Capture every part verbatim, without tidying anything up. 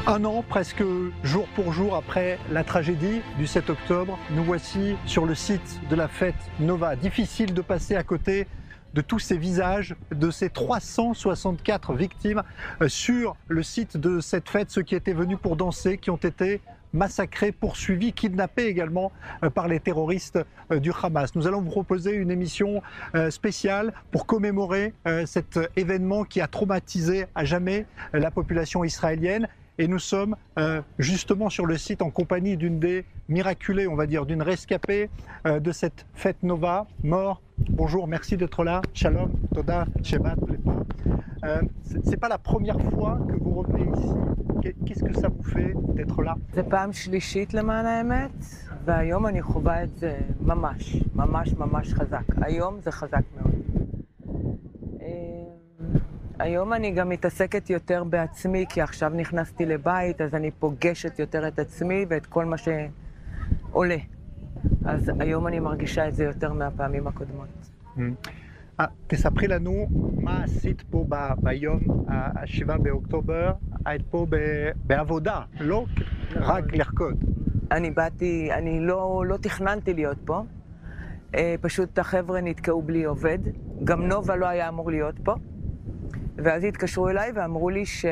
Un an, presque jour pour jour après la tragédie du sept octobre, nous voici sur le site de la fête Nova. Difficile de passer à côté de tous ces visages, de ces trois cent soixante-quatre victimes sur le site de cette fête, ceux qui étaient venus pour danser, qui ont été massacrés, poursuivis, kidnappés également par les terroristes du Hamas. Nous allons vous proposer une émission spéciale pour commémorer cet événement qui a traumatisé à jamais la population israélienne. Et nous sommes euh, justement sur le site en compagnie d'une des miraculées, on va dire, d'une rescapée euh, de cette fête Nova, mort. Bonjour, merci d'être là. Shalom, Toda, Shabbat, Lepo. Euh, c'est pas la première fois que vous revenez ici. Qu'est-ce que ça vous fait d'être là? זה פעם שלישית למען האמת, והיום אני חווה את זה ממש, ממש ממש חזק. היום זה חזק מאוד. היום אני גם מתעסקת יותר בעצמי, כי עכשיו נכנסתי לבית, אז אני פוגשת יותר את עצמי ואת כל מה שעולה. אז היום אני מרגישה את זה יותר מהפעמים הקודמות. תספרי לנו מה עשית פה ביום השבעה באוקטובר, היית פה בעבודה, לא רק לרקוד. אני באתי, אני לא, לא תכננתי להיות פה, פשוט החבר'ה נתקעו בלי עובד, גם נובה לא היה אמור להיות פה. ואז התקשרו אליי ואמרו לי ש...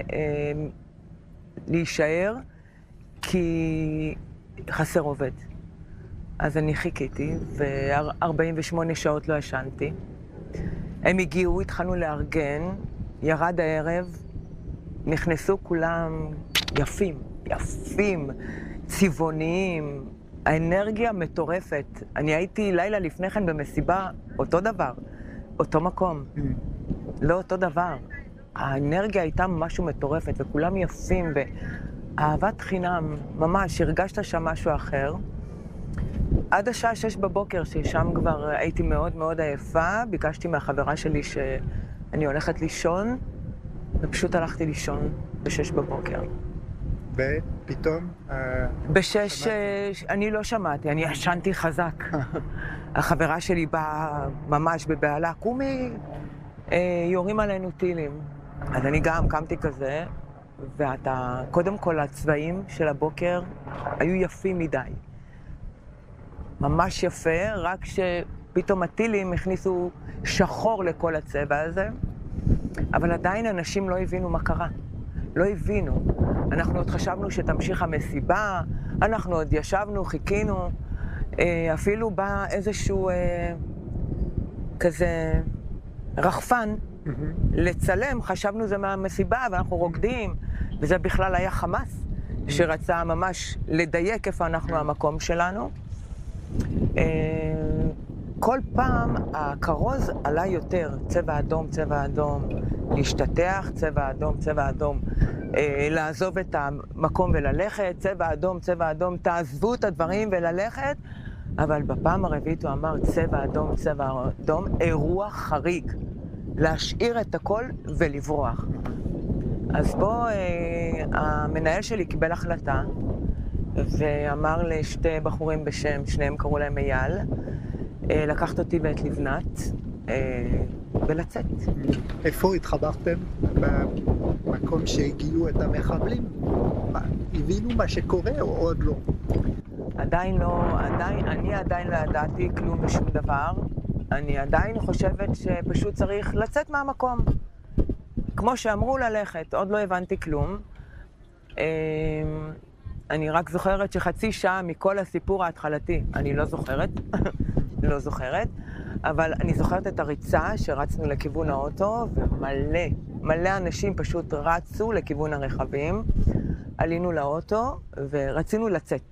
להישאר כי חסר עובד. אז אני חיכיתי, ו-ארבעים ושמונה שעות לא ישנתי. הם הגיעו, התחלנו לארגן, ירד הערב, נכנסו כולם יפים, יפים, צבעוניים, האנרגיה מטורפת. אני הייתי לילה לפני כן במסיבה, אותו דבר, אותו מקום. לא אותו דבר. האנרגיה הייתה משהו מטורפת, וכולם יפים, ואהבת חינם, ממש, הרגשת שם משהו אחר. עד השעה שש בבוקר, ששם כבר הייתי מאוד מאוד עייפה, ביקשתי מהחברה שלי שאני הולכת לישון, ופשוט הלכתי לישון בשש בבוקר. ופתאום... בשש, אני לא שמעתי, אני ישנתי חזק. החברה שלי באה ממש בבעלה, קומי, יורים עלינו טילים. אז אני גם קמתי כזה, ואתה, קודם כל הצבעים של הבוקר היו יפים מדי. ממש יפה, רק שפתאום הטילים הכניסו שחור לכל הצבע הזה, אבל עדיין אנשים לא הבינו מה קרה. לא הבינו. אנחנו עוד חשבנו שתמשיך המסיבה, אנחנו עוד ישבנו, חיכינו, אפילו בא איזשהו כזה רחפן לצלם, חשבנו זה מהמסיבה ואנחנו רוקדים, וזה בכלל היה חמאס שרצה ממש לדייק איפה אנחנו המקום שלנו. כל פעם הכרוז עלה יותר, צבע אדום, צבע אדום, להשתטח, צבע אדום, צבע אדום, לעזוב את המקום וללכת, צבע אדום, צבע אדום, תעזבו את הדברים וללכת, אבל בפעם הרביעית הוא אמר צבע אדום, צבע אדום, אירוע חריג, להשאיר את הכל ולברוח. אז פה המנהל שלי קיבל החלטה, ואמר לשתי בחורים בשם, שניהם קראו להם אייל, לקחת אותי ואת לבנת ולצאת. איפה התחברתם? במקום שהגיעו את המחבלים? הבינו מה שקורה או עוד לא? עדיין לא, עדיין, אני עדיין לא ידעתי כלום ושום דבר. אני עדיין חושבת שפשוט צריך לצאת מהמקום. כמו שאמרו ללכת, עוד לא הבנתי כלום. אני רק זוכרת שחצי שעה מכל הסיפור ההתחלתי, אני לא זוכרת, לא זוכרת, אבל אני זוכרת את הריצה שרצנו לכיוון האוטו, ומלא, מלא אנשים פשוט רצו לכיוון הרכבים, עלינו לאוטו ורצינו לצאת.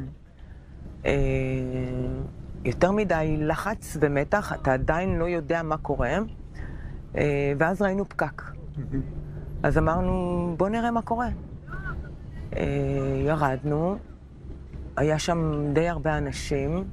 יותר מדי לחץ ומתח, אתה עדיין לא יודע מה קורה, ואז ראינו פקק. אז אמרנו, בוא נראה מה קורה. ירדנו, היה שם די הרבה אנשים,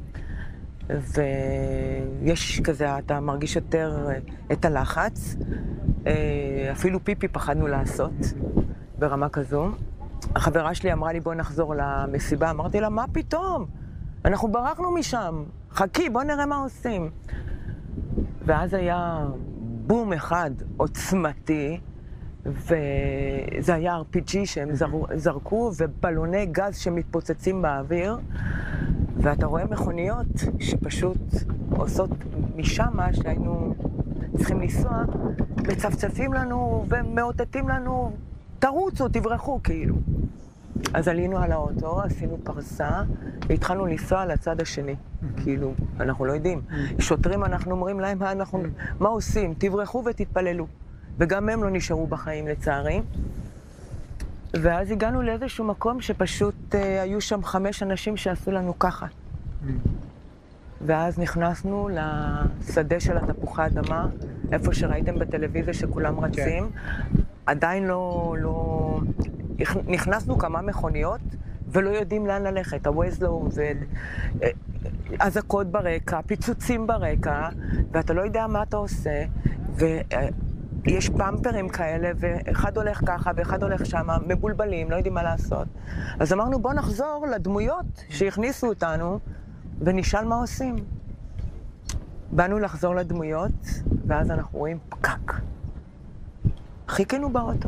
ויש כזה, אתה מרגיש יותר את הלחץ, אפילו פיפי פחדנו לעשות ברמה כזו. החברה שלי אמרה לי, בוא נחזור למסיבה, אמרתי לה, מה פתאום? אנחנו ברחנו משם, חכי, בוא נראה מה עושים. ואז היה בום אחד עוצמתי, וזה היה אר פי ג'י שהם זרקו, ובלוני גז שמתפוצצים באוויר, ואתה רואה מכוניות שפשוט עושות משם מה שהיינו צריכים לנסוע, מצפצפים לנו ומאותתים לנו, תרוצו, תברחו, כאילו. אז עלינו על האוטו, עשינו פרסה, והתחלנו לנסוע לצד השני. כאילו, אנחנו לא יודעים. שוטרים, אנחנו אומרים להם, מה, אנחנו, מה עושים? תברחו ותתפללו. וגם הם לא נשארו בחיים, לצערי. ואז הגענו לאיזשהו מקום שפשוט אה, היו שם חמש אנשים שעשו לנו ככה. ואז נכנסנו לשדה של התפוחי אדמה, איפה שראיתם בטלוויזיה שכולם רצים. עדיין לא, לא... נכנסנו כמה מכוניות ולא יודעים לאן ללכת. הווייז לא עובד, אזעקות ברקע, פיצוצים ברקע, ואתה לא יודע מה אתה עושה, ויש פמפרים כאלה, ואחד הולך ככה ואחד הולך שמה, מבולבלים, לא יודעים מה לעשות. אז אמרנו, בוא נחזור לדמויות שהכניסו אותנו, ונשאל מה עושים. באנו לחזור לדמויות, ואז אנחנו רואים פקק. חיכינו באוטו.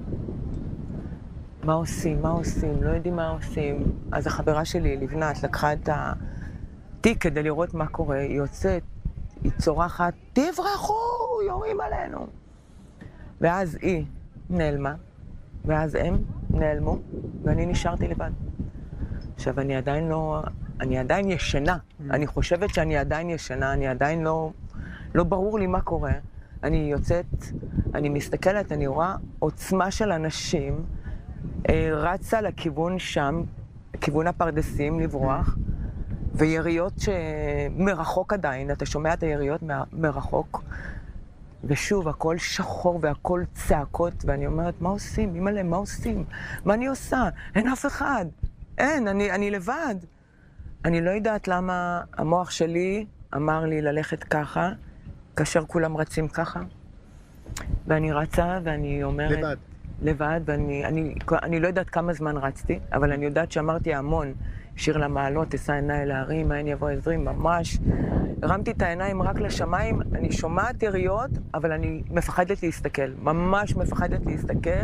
מה עושים? מה עושים? לא יודעים מה עושים. אז החברה שלי, לבנת, לקחה את התיק כדי לראות מה קורה. היא יוצאת, היא צורחת, תברחו, יורים עלינו. ואז היא נעלמה, ואז הם נעלמו, ואני נשארתי לבד. עכשיו, אני עדיין לא... אני עדיין ישנה. אני חושבת שאני עדיין ישנה, אני עדיין לא... לא ברור לי מה קורה. אני יוצאת, אני מסתכלת, אני רואה עוצמה של אנשים, רצה לכיוון שם, לכיוון הפרדסים, לברוח, ויריות שמרחוק עדיין, אתה שומע את היריות מרחוק, ושוב, הכל שחור והכל צעקות, ואני אומרת, מה עושים? אמא'לה, מה עושים? מה אני עושה? אין אף אחד. אין, אני, אני לבד. אני לא יודעת למה המוח שלי אמר לי ללכת ככה, כאשר כולם רצים ככה. ואני רצה, ואני אומרת... לבד. לבד, ואני אני, אני לא יודעת כמה זמן רצתי, אבל אני יודעת שאמרתי המון, שיר למעלות, אשא עיניי אל ההרים, מאין יבוא עזרי, ממש. הרמתי את העיניים רק לשמיים, אני שומעת יריות, אבל אני מפחדת להסתכל, ממש מפחדת להסתכל.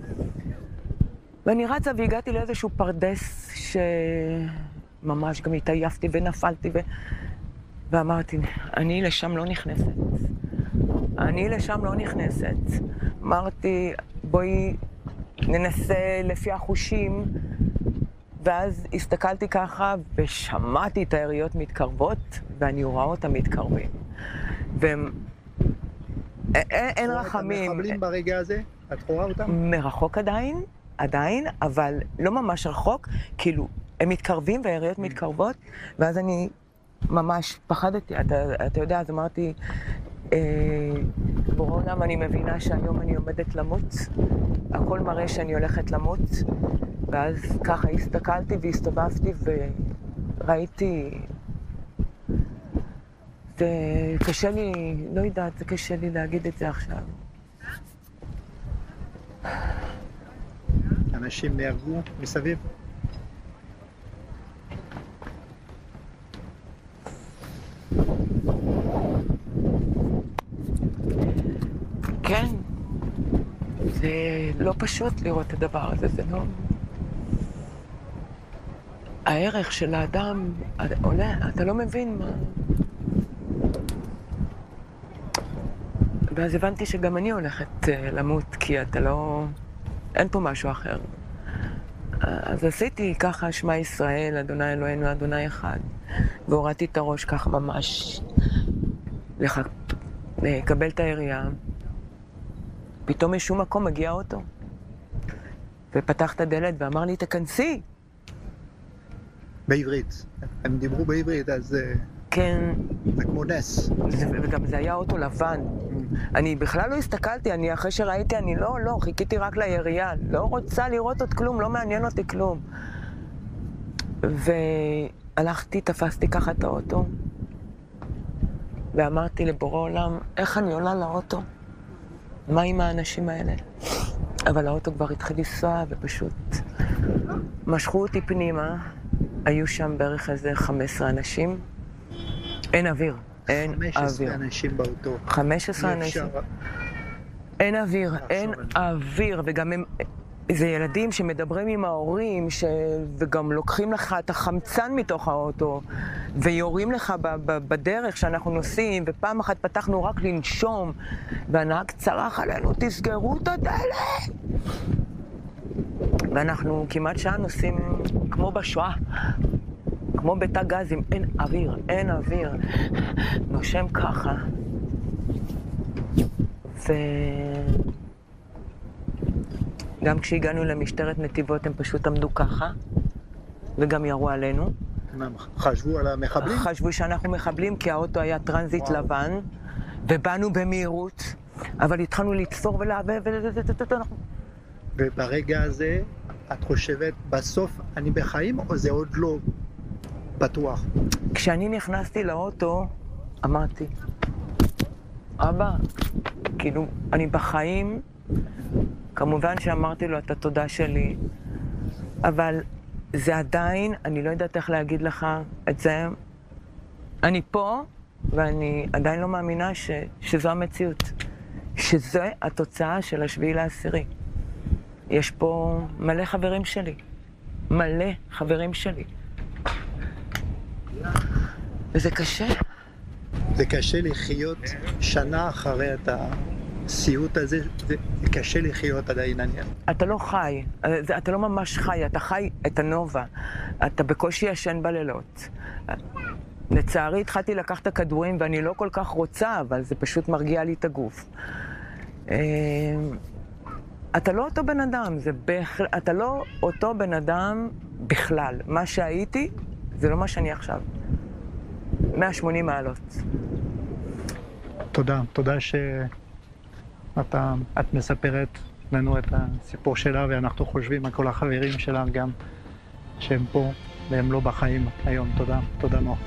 ואני רצה והגעתי לאיזשהו פרדס שממש גם התעייפתי ונפלתי, ו... ואמרתי, אני לשם לא נכנסת. אני לשם לא נכנסת. אמרתי, בואי ננסה לפי החושים, ואז הסתכלתי ככה ושמעתי את היריות מתקרבות, ואני רואה אותם מתקרבים. והם... אין רחמים. את המחבלים ברגע הזה? את רואה אותם? מרחוק עדיין, עדיין, אבל לא ממש רחוק, כאילו, הם מתקרבים והיריות מתקרבות, ואז אני ממש פחדתי, אתה, אתה יודע, אז אמרתי, בורא עולם, אני מבינה שהיום אני עומדת למות, הכל מראה שאני הולכת למות, ואז ככה הסתכלתי והסתובבתי וראיתי, זה קשה לי, לא יודעת, זה קשה לי להגיד את זה עכשיו. אנשים נהרגו מסביב? כן, זה לא פשוט לראות את הדבר הזה, זה לא... הערך של האדם עולה, אתה לא מבין מה... ואז הבנתי שגם אני הולכת למות, כי אתה לא... אין פה משהו אחר. אז עשיתי ככה, שמע ישראל, אדוני אלוהינו, אדוני אחד, והורדתי את הראש ככה ממש, לח... לקבל את העירייה. פתאום משום מקום מגיע אוטו, ופתח את הדלת ואמר לי, תכנסי. בעברית. הם דיברו בעברית, אז... כן. זה כמו נס. וגם זה היה אוטו לבן. אני בכלל לא הסתכלתי, אני אחרי שראיתי, אני לא, לא, חיכיתי רק לירייה. לא רוצה לראות עוד כלום, לא מעניין אותי כלום. והלכתי, תפסתי ככה את האוטו, ואמרתי לבורא עולם, איך אני עולה לאוטו? מה עם האנשים האלה? אבל האוטו כבר התחיל לנסוע, ופשוט משכו אותי פנימה. היו שם בערך איזה חמישה עשר אנשים. אין אוויר, אין אוויר. חמישה עשר אנשים באוטו. חמישה עשר אנשים. אין אוויר, אין אוויר, וגם הם... זה ילדים שמדברים עם ההורים, ש... וגם לוקחים לך את החמצן מתוך האוטו, ויורים לך ב- ב- בדרך שאנחנו נוסעים, ופעם אחת פתחנו רק לנשום, והנהג צרח עלינו, תסגרו את הדלת! ואנחנו כמעט שעה נוסעים כמו בשואה, כמו בתא גזים, אין אוויר, אין אוויר. נושם ככה. ו... גם כשהגענו למשטרת נתיבות הם פשוט עמדו ככה, וגם ירו עלינו. חשבו על המחבלים? חשבו שאנחנו מחבלים כי האוטו היה טרנזיט וואו. לבן, ובאנו במהירות, אבל התחלנו לצפור ולעבב ו... וברגע הזה, את חושבת, בסוף אני בחיים או זה עוד לא בטוח? כשאני נכנסתי לאוטו, אמרתי, אבא, כאילו, אני בחיים, כמובן שאמרתי לו את התודה שלי, אבל זה עדיין, אני לא יודעת איך להגיד לך את זה, אני פה, ואני עדיין לא מאמינה ש, שזו המציאות, שזו התוצאה של השביעי לעשירי. יש פה מלא חברים שלי, מלא חברים שלי. וזה קשה. זה קשה לחיות שנה אחרי את הסיוט הזה, זה קשה לחיות עדיין עניין. אתה לא חי, אתה לא ממש חי, אתה חי את הנובה. אתה בקושי ישן בלילות. לצערי התחלתי לקחת הכדורים ואני לא כל כך רוצה, אבל זה פשוט מרגיע לי את הגוף. אתה לא אותו בן אדם, זה בכ... אתה לא אותו בן אדם בכלל. מה שהייתי, זה לא מה שאני עכשיו. מאה ושמונים מעלות. תודה, תודה שאת את מספרת לנו את הסיפור שלה, ואנחנו חושבים על כל החברים שלה גם, שהם פה והם לא בחיים היום. תודה, תודה מאוד.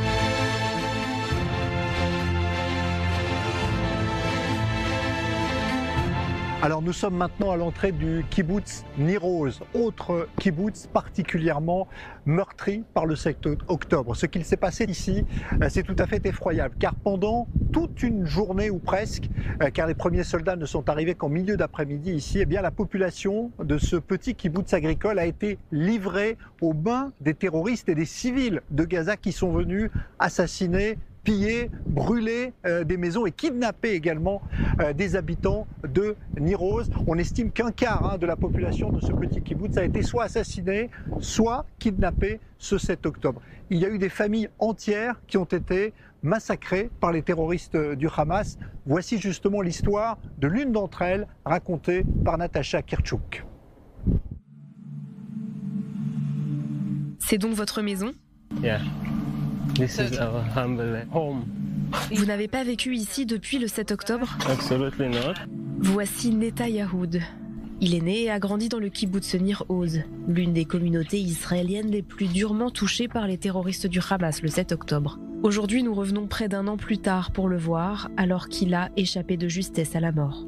Alors nous sommes maintenant à l'entrée du kibbutz Nir Oz, autre kibbutz particulièrement meurtri par le sept octobre. Ce qu'il s'est passé ici, c'est tout à fait effroyable, car pendant toute une journée ou presque, car les premiers soldats ne sont arrivés qu'en milieu d'après-midi ici, eh bien la population de ce petit kibbutz agricole a été livrée aux mains des terroristes et des civils de Gaza qui sont venus assassiner, piller, brûler euh, des maisons et kidnapper également euh, des habitants de Nir Oz. On estime qu'un quart hein, de la population de ce petit kibbutz a été soit assassiné, soit kidnappé ce sept octobre. Il y a eu des familles entières qui ont été massacrées par les terroristes du Hamas. Voici justement l'histoire de l'une d'entre elles, racontée par Natacha Kirchhouk. C'est donc votre maison ? Yeah. This is our humble home. Vous n'avez pas vécu ici depuis le sept octobre ? Absolutely not. Voici Neta Yahoud. Il est né et a grandi dans le kibbutz Nir Oz, l'une des communautés israéliennes les plus durement touchées par les terroristes du Hamas le sept octobre. Aujourd'hui, nous revenons près d'un an plus tard pour le voir, alors qu'il a échappé de justesse à la mort.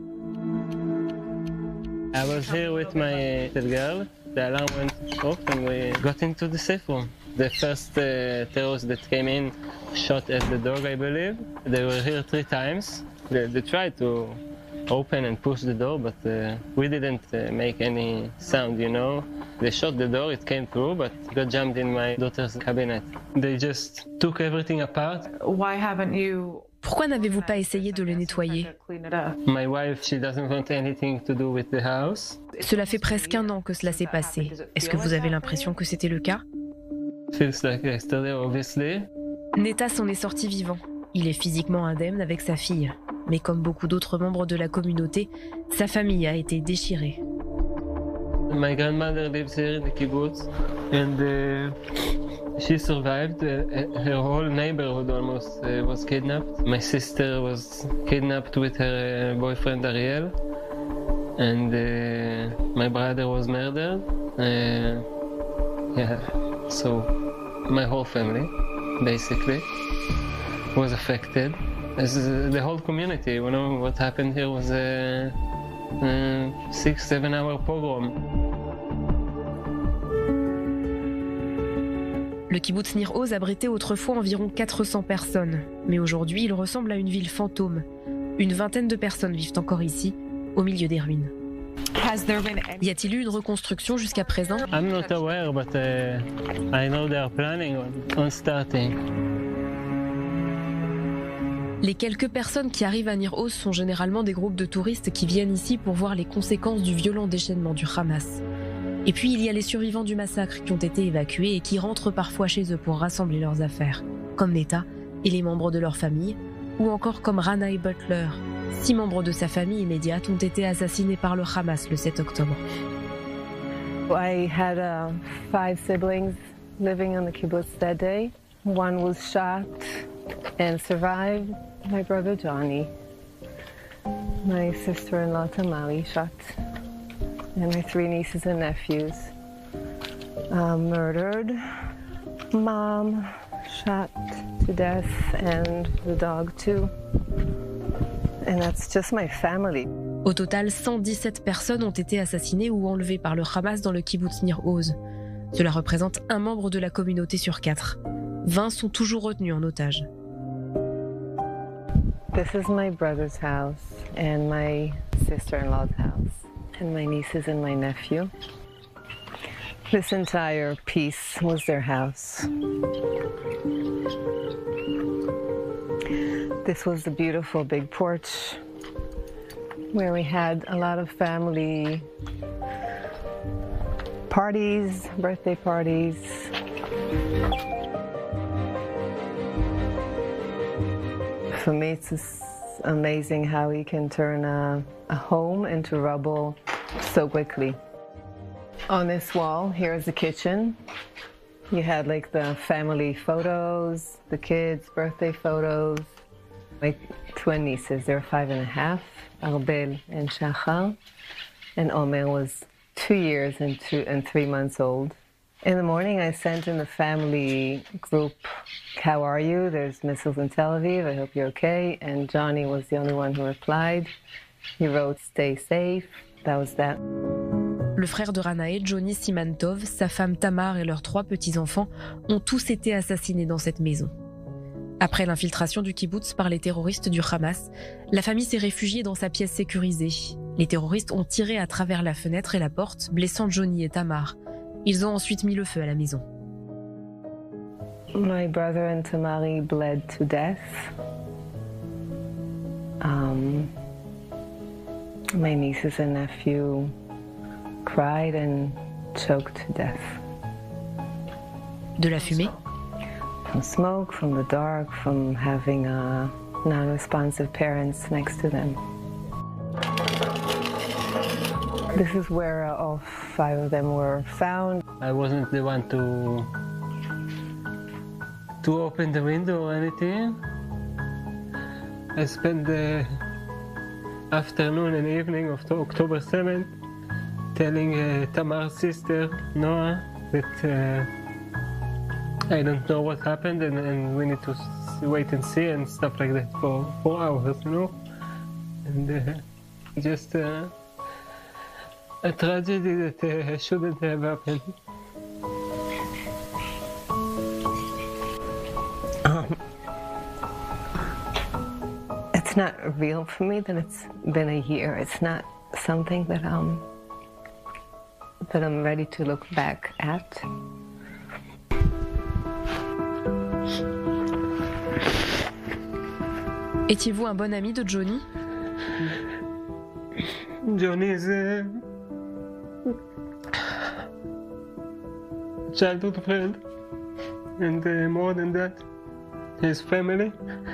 I was here with my little girl. The alarm went off and we got into the safe room. The first uh, terrorists that came in shot at the door, I believe. They were here three times. They, they tried to open and push the door, but uh, we didn't uh, make any sound, you know. They shot the door, it came through, but got jammed in my daughter's cabinet. They just took everything apart. Why haven't you... Pourquoi n'avez-vous pas essayé de le nettoyer ? My wife, she doesn't want anything to do with the house. Cela fait presque un an que cela s'est passé. Est-ce que vous avez l'impression que c'était le cas ? Feels like yesterday, obviously. Neta s'en est sorti vivant. Il est physiquement indemne avec sa fille. Mais comme beaucoup d'autres membres de la communauté, sa famille a été déchirée. My grandmother lives here in the kibbutz, and uh, she survived. Uh, her whole neighborhood almost uh, was kidnapped. My sister was kidnapped with her uh, boyfriend Ariel, and uh, my brother was murdered. Uh, yeah, so my whole family, basically, was affected. As uh, the whole community, you know, what happened here was a, a six, seven hour pogrom. Le kibbutz Nir Oz abritait autrefois environ quatre cents personnes, mais aujourd'hui il ressemble à une ville fantôme. Une vingtaine de personnes vivent encore ici, au milieu des ruines. Y a-t-il eu une reconstruction jusqu'à présent? I'm not aware, but uh, I know they are planning on, on starting. Les quelques personnes qui arrivent à Nir Oz sont généralement des groupes de touristes qui viennent ici pour voir les conséquences du violent déchaînement du Hamas. Et puis il y a les survivants du massacre qui ont été évacués et qui rentrent parfois chez eux pour rassembler leurs affaires, comme Neta et les membres de leur famille, ou encore comme Ranai Butler. Six membres de sa famille immédiate ont été assassinés par le Hamas le sept octobre. I had uh, five siblings living on the kibbutz that day. One was shot and survived. My brother Johnny, my sister-in-law Tamari shot, and my three nieces and nephews uh, murdered. Mom shot to death, and the dog too. And that's just my family. Au total, cent dix-sept personnes ont été assassinées ou enlevées par le Hamas dans le kibbutz Nir Oz. Cela représente un membre de la communauté sur quatre. vingt sont toujours retenus en otage. This is my brother's house and my sister-in-law's house and my nieces and my nephew. This entire piece was their house. This was the beautiful big porch where we had a lot of family parties, birthday parties. For me, it's just amazing how he can turn a, a home into rubble so quickly. On this wall, here's the kitchen. You had like the family photos, the kids' birthday photos. My twin nieces, they're five and a half, Arbel and Shachar, and Omer was two years and two and three months old. In the morning, I sent in the family group, how are you? There's missiles in Tel Aviv, I hope you're okay. And Johnny was the only one who replied. He wrote, stay safe. That was that. Le frère de Ranae, Johnny Simantov, sa femme Tamar et leurs trois petits-enfants ont tous été assassinés dans cette maison. Après l'infiltration du kibbutz par les terroristes du Hamas, la famille s'est réfugiée dans sa pièce sécurisée. Les terroristes ont tiré à travers la fenêtre et la porte, blessant Johnny et Tamar. Ils ont ensuite mis le feu à la maison. My brother and Tamari bled to death. Um, my nieces and nephew cried and choked to death. De la fumée? From smoke, from the dark, from having uh, non-responsive parents next to them. This is where uh, all five of them were found. I wasn't the one to to open the window or anything. I spent the afternoon and evening of October seventh telling uh, Tamar's sister, Noah, that uh, I don't know what happened and, and we need to wait and see and stuff like that for four hours, you know? And uh, just uh, a tragedy that uh, shouldn't have happened. Um, it's not real for me that it's been a year. It's not something that um that I'm ready to look back at. Étiez-vous un bon ami de Johnny? Johnny is a childhood friend, and uh, more than that, his family.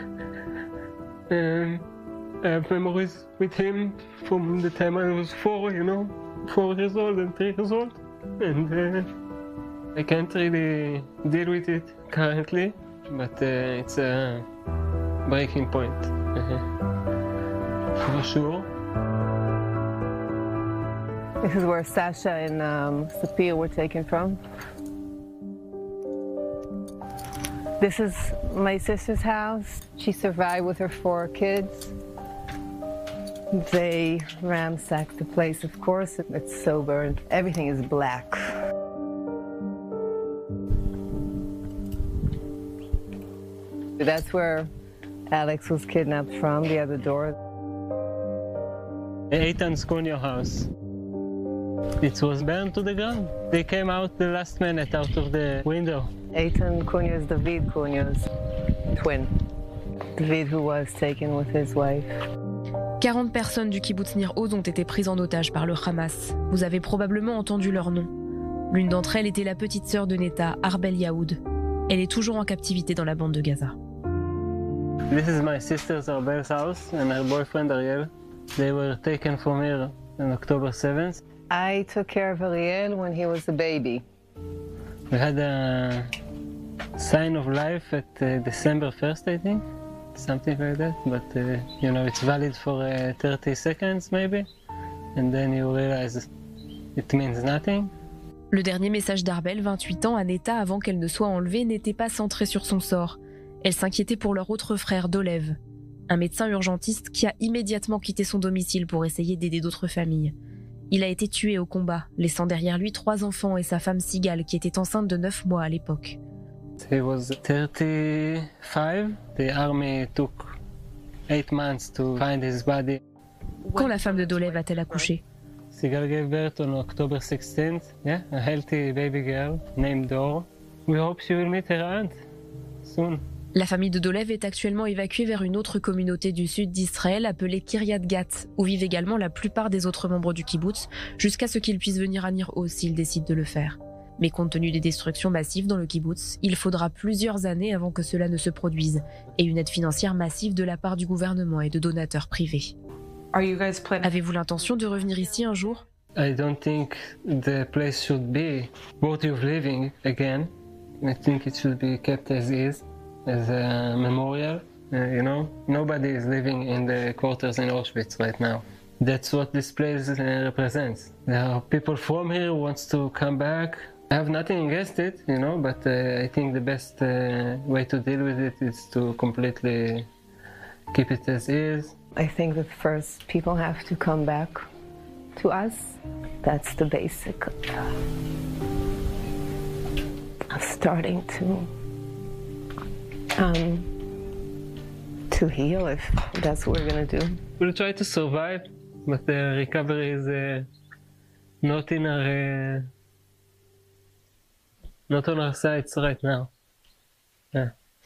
Um, I have memories with him from the time I was four, you know, four years old and three years old, and uh, I can't really deal with it currently, but uh, it's a breaking point, for sure. This is where Sasha and um, Sophia were taken from. This is my sister's house. She survived with her four kids. They ransacked the place, of course. It's so burned. Everything is black. That's where Alex was kidnapped from, the other door. Eitan Skonio house. It was burned to the ground. They came out the last minute out of the window. Eitan Kunya's David Kunya's twin. David who was taken with his wife. quarante personnes du kibbutz Nir Oz ont été prises en otage par le Hamas. Vous avez probablement entendu leur nom. L'une d'entre elles était la petite sœur de Netta, Arbel Yahoud. Elle est toujours en captivité dans la bande de Gaza. This is my sister's Arbel's house and her boyfriend Ariel. They were taken from here on October seventh. I took care of Ariel when he was a baby. We had a sign of life at uh, December first, I think. Something like that, but uh, you know, it's valid for uh, thirty seconds maybe, and then you realize it means nothing. Le dernier message d'Arbel, vingt-huit ans, à Netta avant qu'elle ne soit enlevée, n'était pas centré sur son sort. Elle s'inquiétait pour leur autre frère, Dolev, un médecin urgentiste qui a immédiatement quitté son domicile pour essayer d'aider d'autres familles. Il a été tué au combat, laissant derrière lui trois enfants et sa femme Sigal, qui était enceinte de neuf mois à l'époque. He was thirty-five. The army took eight months to find his body. Quand la femme de Dolev a-t-elle accouché? Sigal gave birth on October sixteenth. Yeah, a healthy baby girl named Dor. We hope she will meet her aunt soon. La famille de Dolev est actuellement évacuée vers une autre communauté du sud d'Israël appelée Kiryat Gat, où vivent également la plupart des autres membres du kibbutz, jusqu'à ce qu'ils puissent venir à Nir Oz s'ils décident de le faire. Mais compte tenu des destructions massives dans le kibbutz, il faudra plusieurs années avant que cela ne se produise, et une aide financière massive de la part du gouvernement et de donateurs privés. Avez-vous l'intention de revenir ici un jour? I don't think the place should be worthy of living again. I think it should be kept as is, as a memorial. Uh, you know, nobody is living in the quarters in Auschwitz right now. That's what this place uh, represents. There are people from here who wants to come back. I have nothing against it, you know, but uh, I think the best uh, way to deal with it is to completely keep it as is. I think that first people have to come back to us. That's the basic uh, of starting to um, to heal, if that's what we're gonna do. We'll try to survive, but the recovery is uh, not in our uh, not on our sides right now. Yeah.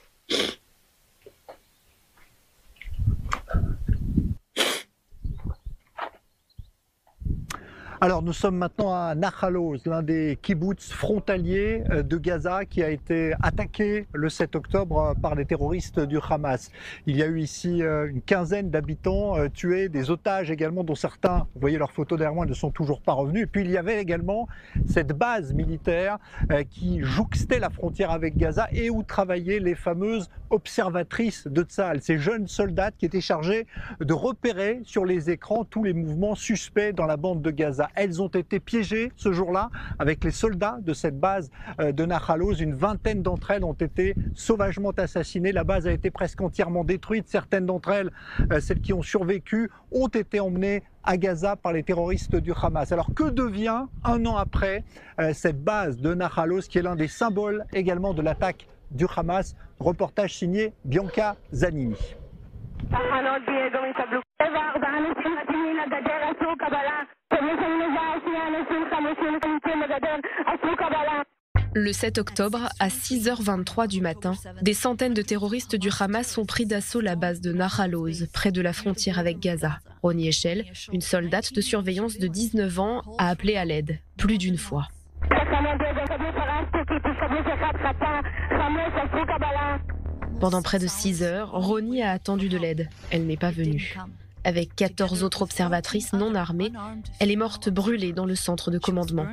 Alors nous sommes maintenant à Nahal Oz, l'un des kibbutz frontaliers de Gaza qui a été attaqué le sept octobre par les terroristes du Hamas. Il y a eu ici une quinzaine d'habitants tués, des otages également dont certains, vous voyez leurs photos derrière moi, ne sont toujours pas revenus. Et puis il y avait également cette base militaire qui jouxtait la frontière avec Gaza et où travaillaient les fameuses observatrices de Tsahal, ces jeunes soldats qui étaient chargés de repérer sur les écrans tous les mouvements suspects dans la bande de Gaza. Elles ont été piégées ce jour-là avec les soldats de cette base de Nahal Oz. Une vingtaine d'entre elles ont été sauvagement assassinées. La base a été presque entièrement détruite. Certaines d'entre elles, celles qui ont survécu, ont été emmenées à Gaza par les terroristes du Hamas. Alors que devient, un an après, cette base de Nahal Oz qui est l'un des symboles également de l'attaque du Hamas? Reportage signé Bianca Zanini. Le sept octobre, à six heures vingt-trois du matin, des centaines de terroristes du Hamas ont pris d'assaut la base de Nahal Oz, près de la frontière avec Gaza. Roni Eshel, une soldate de surveillance de dix-neuf ans, a appelé à l'aide, plus d'une fois. Pendant près de six heures, Roni a attendu de l'aide. Elle n'est pas venue. Avec quatorze autres observatrices non armées, elle est morte brûlée dans le centre de commandement.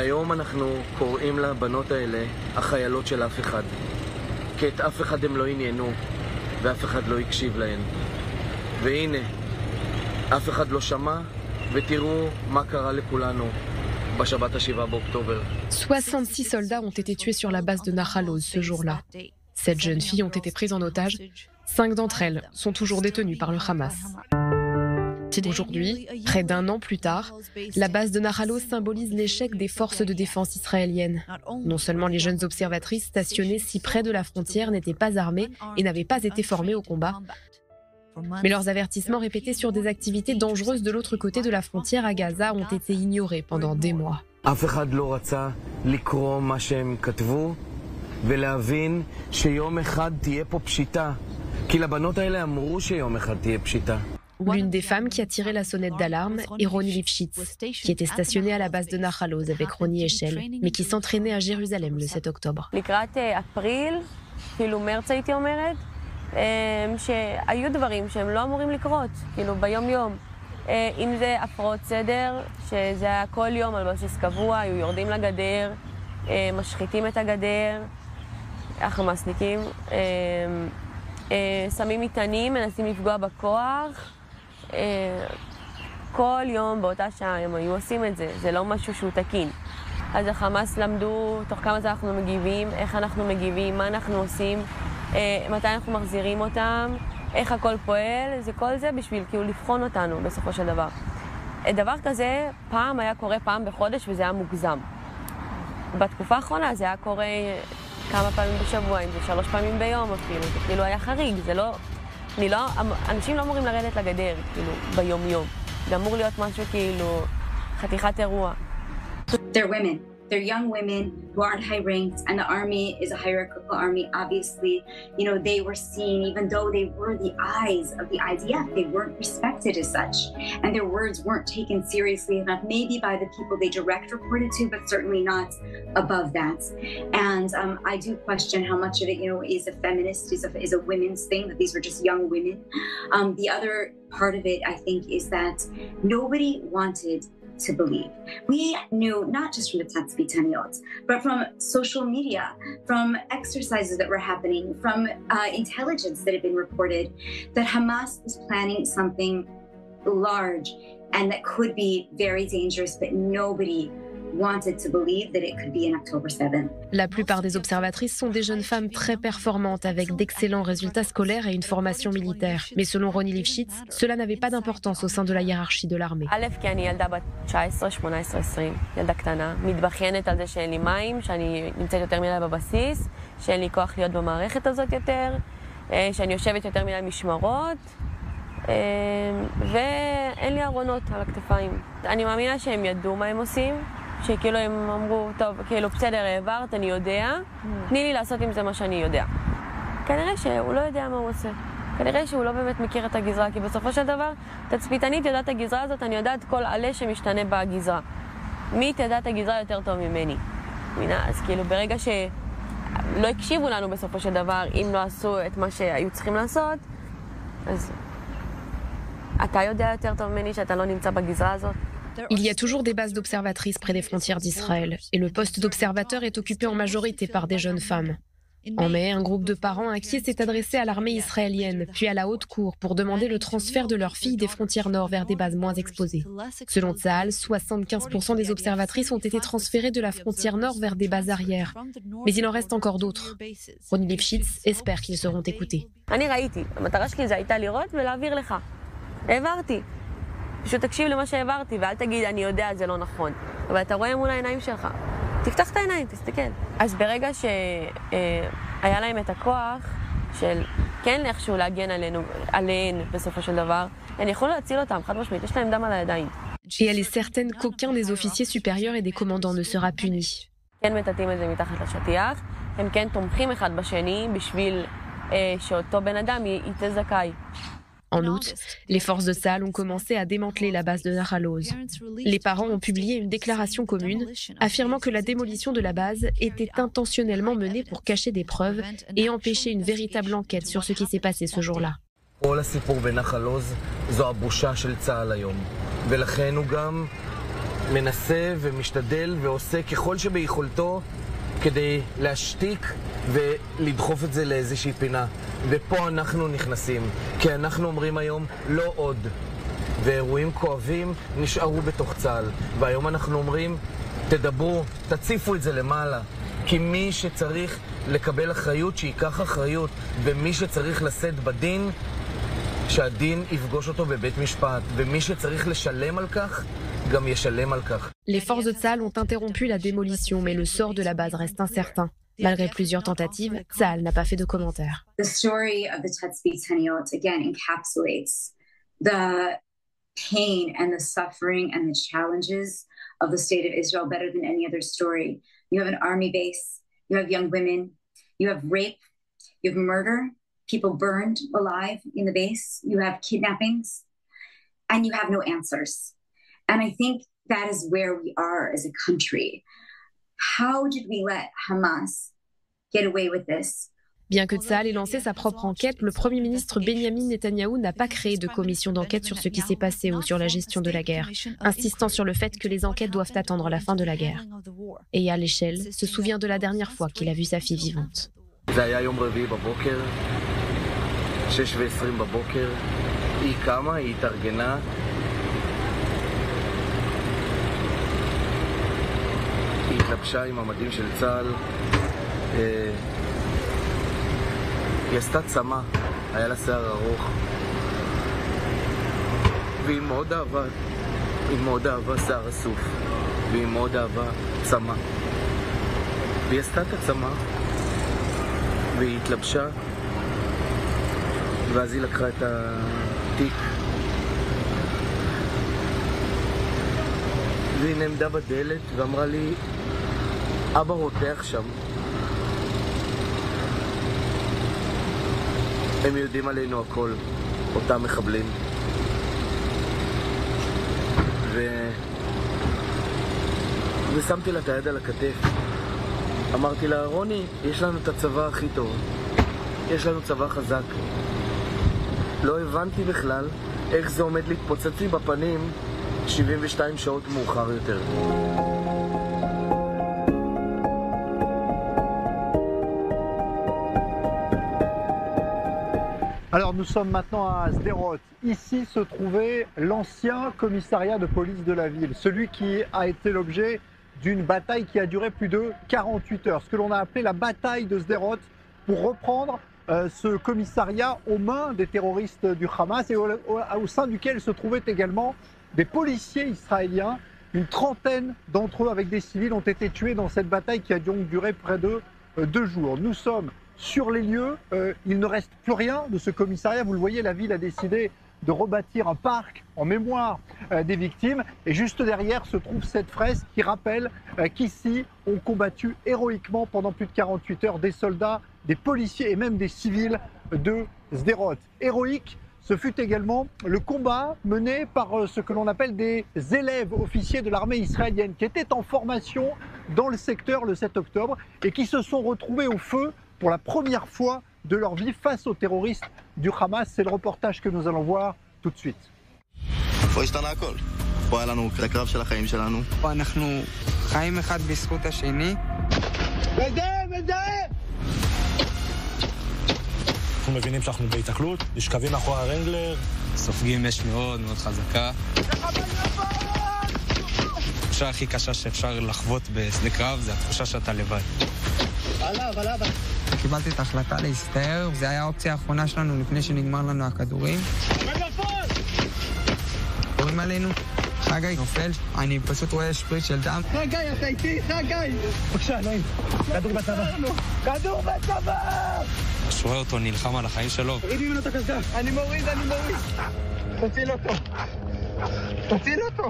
soixante-six soldats ont été tués sur la base de Nahal Oz ce jour-là. Sept jeunes filles ont été prises en otage. Cinq d'entre elles sont toujours détenues par le Hamas. Aujourd'hui, près d'un an plus tard, la base de Nahal Oz symbolise l'échec des forces de défense israéliennes. Non seulement les jeunes observatrices stationnées si près de la frontière n'étaient pas armées et n'avaient pas été formées au combat, Mais leurs avertissements répétés sur des activités dangereuses de l'autre côté de la frontière à Gaza ont été ignorés pendant des mois. אף אחד לא רצה לקרוא מה שהם כתבו ולהבין שיום אחד תהיה פה פשיטה. כי לבנות האלה אמרו שיום אחד תהיה פשיטה. L'une des femmes qui a tiré la sonnette d'alarme est Roni Lifshitz, qui était stationnée à la base de Nahal Oz avec Roni Eshel, mais qui s'entraînait à Jérusalem le sept octobre. לקראת אפריל, כאילו מרץ הייתי אומרת, שהיו דברים שהם לא אמורים לקרות, כאילו ביום יום. אם זה הפרות סדר, שזה היה כל יום על בסיס קבוע, היו יורדים לגדר, משחיתים את הגדר, החמאסניקים, שמים מטענים, מנסים לפגוע בכוח. כל יום באותה שעה הם היו עושים את זה, זה לא משהו שהוא תקין. אז החמאס למדו תוך כמה זה אנחנו מגיבים, איך אנחנו מגיבים, מה אנחנו עושים, מתי אנחנו מחזירים אותם, איך הכל פועל, זה כל זה בשביל כאילו לבחון אותנו בסופו של דבר. דבר כזה פעם היה קורה פעם בחודש וזה היה מוגזם. בתקופה האחרונה זה היה קורה כמה פעמים בשבוע, אם זה שלוש פעמים ביום אפילו, זה כאילו היה חריג, זה לא... אני לא... אנשים לא אמורים לרדת לגדר, כאילו, ביום-יום. זה אמור להיות משהו כאילו חתיכת אירוע. They're women. They're young women who aren't high ranked, and the army is a hierarchical army. Obviously, you know, they were seen, even though they were the eyes of the I D F, they weren't respected as such, and their words weren't taken seriously enough, maybe by the people they direct reported to, but certainly not above that. And um, I do question how much of it, you know, is a feminist, is a, is a women's thing, that these were just young women. Um, the other part of it, I think, is that nobody wanted to believe. We knew, not just from the Tatzpitaniot, but from social media, from exercises that were happening, from uh, intelligence that had been reported, that Hamas was planning something large and that could be very dangerous, but nobody wanted to believe that it could be an October seventh. La plupart des observatrices sont des jeunes femmes très performantes avec d'excellents résultats scolaires et une formation militaire. Mais selon Roni Lifshitz, cela n'avait pas d'importance au sein de la hiérarchie de l'armée. א', כי אני ילדה בת תשע עשרה, שמונה עשרה, עשרים, ילדה קטנה, מתבכיינת על זה שאין לי מים, שאני נמצאת יותר מדי בבסיס, שאין לי כוח להיות במערכת הזאת יותר, שאני יושבת יותר מדי משמרות, ואין לי ארונות על הכתפיים. אני מאמינה שהם ידעו מה הם עושים, שכאילו הם אמרו, טוב, כאילו, בסדר, העברת, אני יודע, תני לי לעשות עם זה מה שאני יודע. כנראה שהוא לא יודע מה הוא עושה. כנראה שהוא לא באמת מכיר את הגזרה, כי בסופו של דבר, תצפיתנית יודעת את הגזרה הזאת, אני יודעת כל עלה שמשתנה בגזרה. מי תדע את הגזרה יותר טוב ממני? מינה, אז כאילו, ברגע שלא הקשיבו לנו בסופו של דבר, אם לא עשו את מה שהיו צריכים לעשות, אז אתה יודע יותר טוב ממני שאתה לא נמצא בגזרה הזאת? Il y a toujours des bases d'observatrices près des frontières d'Israël, et le poste d'observateur est occupé en majorité par des jeunes femmes. En mai, un groupe de parents inquiets s'est adressé à l'armée israélienne, puis à la haute cour, pour demander le transfert de leurs filles des frontières nord vers des bases moins exposées. Selon Tzahal, soixante-quinze pour cent des observatrices ont été transférées de la frontière nord vers des bases arrières. Mais il en reste encore d'autres. Roni Lifshitz espère qu'ils seront écoutés. אני ראיתי, המטרה שלי זה הייתה לראות ולהעביר לך. העברתי. פשוט תקשיב למה שהעברתי, ואל תגיד, אני יודע, זה לא נכון. אבל אתה רואה מול העיניים שלך. תפתח את העיניים, תסתכל. אז ברגע שהיה להם את הכוח של כן איכשהו להגן עלינו, עליהן בסופו של דבר, אני יכול להציל אותם, חד משמעית, יש להם דם על הידיים. Et elle est certaine qu'aucun des officiers supérieurs et des commandants ne sera puni. כן מטאטאים את זה מתחת לשטיח, הם כן תומכים אחד בשני בשביל שאותו בן אדם יצא זכאי. En août, les forces de Tzahal ont commencé à démanteler la base de Nahal Oz. Les parents ont publié une déclaration commune affirmant que la démolition de la base était intentionnellement menée pour cacher des preuves et empêcher une véritable enquête sur ce qui s'est passé ce jour-là. כל הסיפור בנחל עוז זו הבושה של צה"ל היום, ולכן הוא גם מנסה ומשתדל ועושה ככל שביכולתו כדי להשתיק ולדחוף את זה לאיזושהי פינה. ופה אנחנו נכנסים, כי אנחנו אומרים היום לא עוד. ואירועים כואבים נשארו בתוך צה"ל. והיום אנחנו אומרים, תדברו, תציפו את זה למעלה. כי מי שצריך לקבל אחריות, שיקח אחריות. ומי שצריך לשאת בדין, שהדין יפגוש אותו בבית משפט. ומי שצריך לשלם על כך, גם ישלם על כך. Les forces de Tzahal ont interrompu la démolition, mais le sort de la base reste incertain. Malgré plusieurs tentatives, Tsahal n'a pas fait de commentaire. The story of the Tetzaveh again encapsulates the pain and the suffering and the challenges of the state of Israel better than any other story. You have an army base, you have young women, you have rape, you have murder, people burned alive in the base, you have kidnappings, and you have no answers. And I think that is where we are as a country. How did we let Hamas get away with this? Bien que Tsahal ait lancé sa propre enquête, le Premier ministre Benyamin Netanyahou n'a pas créé de commission d'enquête sur ce qui s'est passé ou sur la gestion de la guerre, insistant sur le fait que les enquêtes doivent attendre la fin de la guerre. Et à l'échelle, se souvient de la dernière fois qu'il a vu sa fille vivante. זה היה יום רביעי בבוקר, שש ועשרים בבוקר, היא קמה, היא התארגנה. היא התלבשה עם המדים של צה"ל. היא עשתה צמא, היה לה שיער ארוך. והיא מאוד אהבה, היא מאוד אהבה שיער אסוף. והיא מאוד אהבה צמא. והיא עשתה את הצמא. והיא התלבשה, ואז היא לקחה את התיק, והיא נעמדה בדלת ואמרה לי, אבא רותח שם. הם יודעים עלינו הכל, אותם מחבלים. ו... ושמתי לה את היד על הכתף. אמרתי לה, רוני, יש לנו את הצבא הכי טוב. יש לנו צבא חזק. לא הבנתי בכלל איך זה עומד להתפוצץ לי בפנים שבעים ושתיים שעות מאוחר יותר. Alors nous sommes maintenant à Sderot. Ici se trouvait l'ancien commissariat de police de la ville, celui qui a été l'objet d'une bataille qui a duré plus de quarante-huit heures, ce que l'on a appelé la bataille de Sderot, pour reprendre euh, ce commissariat aux mains des terroristes du Hamas et au, au, au sein duquel se trouvaient également des policiers israéliens. Une trentaine d'entre eux avec des civils ont été tués dans cette bataille qui a donc duré près de euh, deux jours. Nous sommes sur les lieux, euh, il ne reste plus rien de ce commissariat. Vous le voyez, la ville a décidé de rebâtir un parc en mémoire euh, des victimes. Et juste derrière se trouve cette fresque qui rappelle euh, qu'ici ont combattu héroïquement pendant plus de quarante-huit heures des soldats, des policiers et même des civils de Sderot. Héroïque, ce fut également le combat mené par euh, ce que l'on appelle des élèves officiers de l'armée israélienne qui étaient en formation dans le secteur le sept octobre et qui se sont retrouvés au feu pour la première fois de leur vie face aux terroristes du Hamas. C'est le reportage que nous allons voir tout de suite. פה השתנה הכל. פה היה לנו את הקרב של החיים שלנו. פה אנחנו חיים אחד בזכות השני. מזהה, מזהה! אנחנו מבינים שאנחנו בהתקלות, נשכבים מאחורי הרנגלר. סופגים אש מאוד מאוד חזקה. התחושה הכי קשה שאפשר לחוות בשדה קרב זה התחושה שאתה לבד. עליו, עליו. קיבלתי את ההחלטה להסתער, זה היה האופציה האחרונה שלנו לפני שנגמר לנו הכדורים. קוראים עלינו, חגי נופל, אני פשוט רואה שפריט של דם. חגי, אתה איתי, חגי! בבקשה, אלוהים, כדור בצבא. כדור בצבא! שואה אותו, נלחם על החיים שלו. תוריד ממנו את הקסדה. אני מוריד, אני מוריד. תציל אותו. תציל אותו.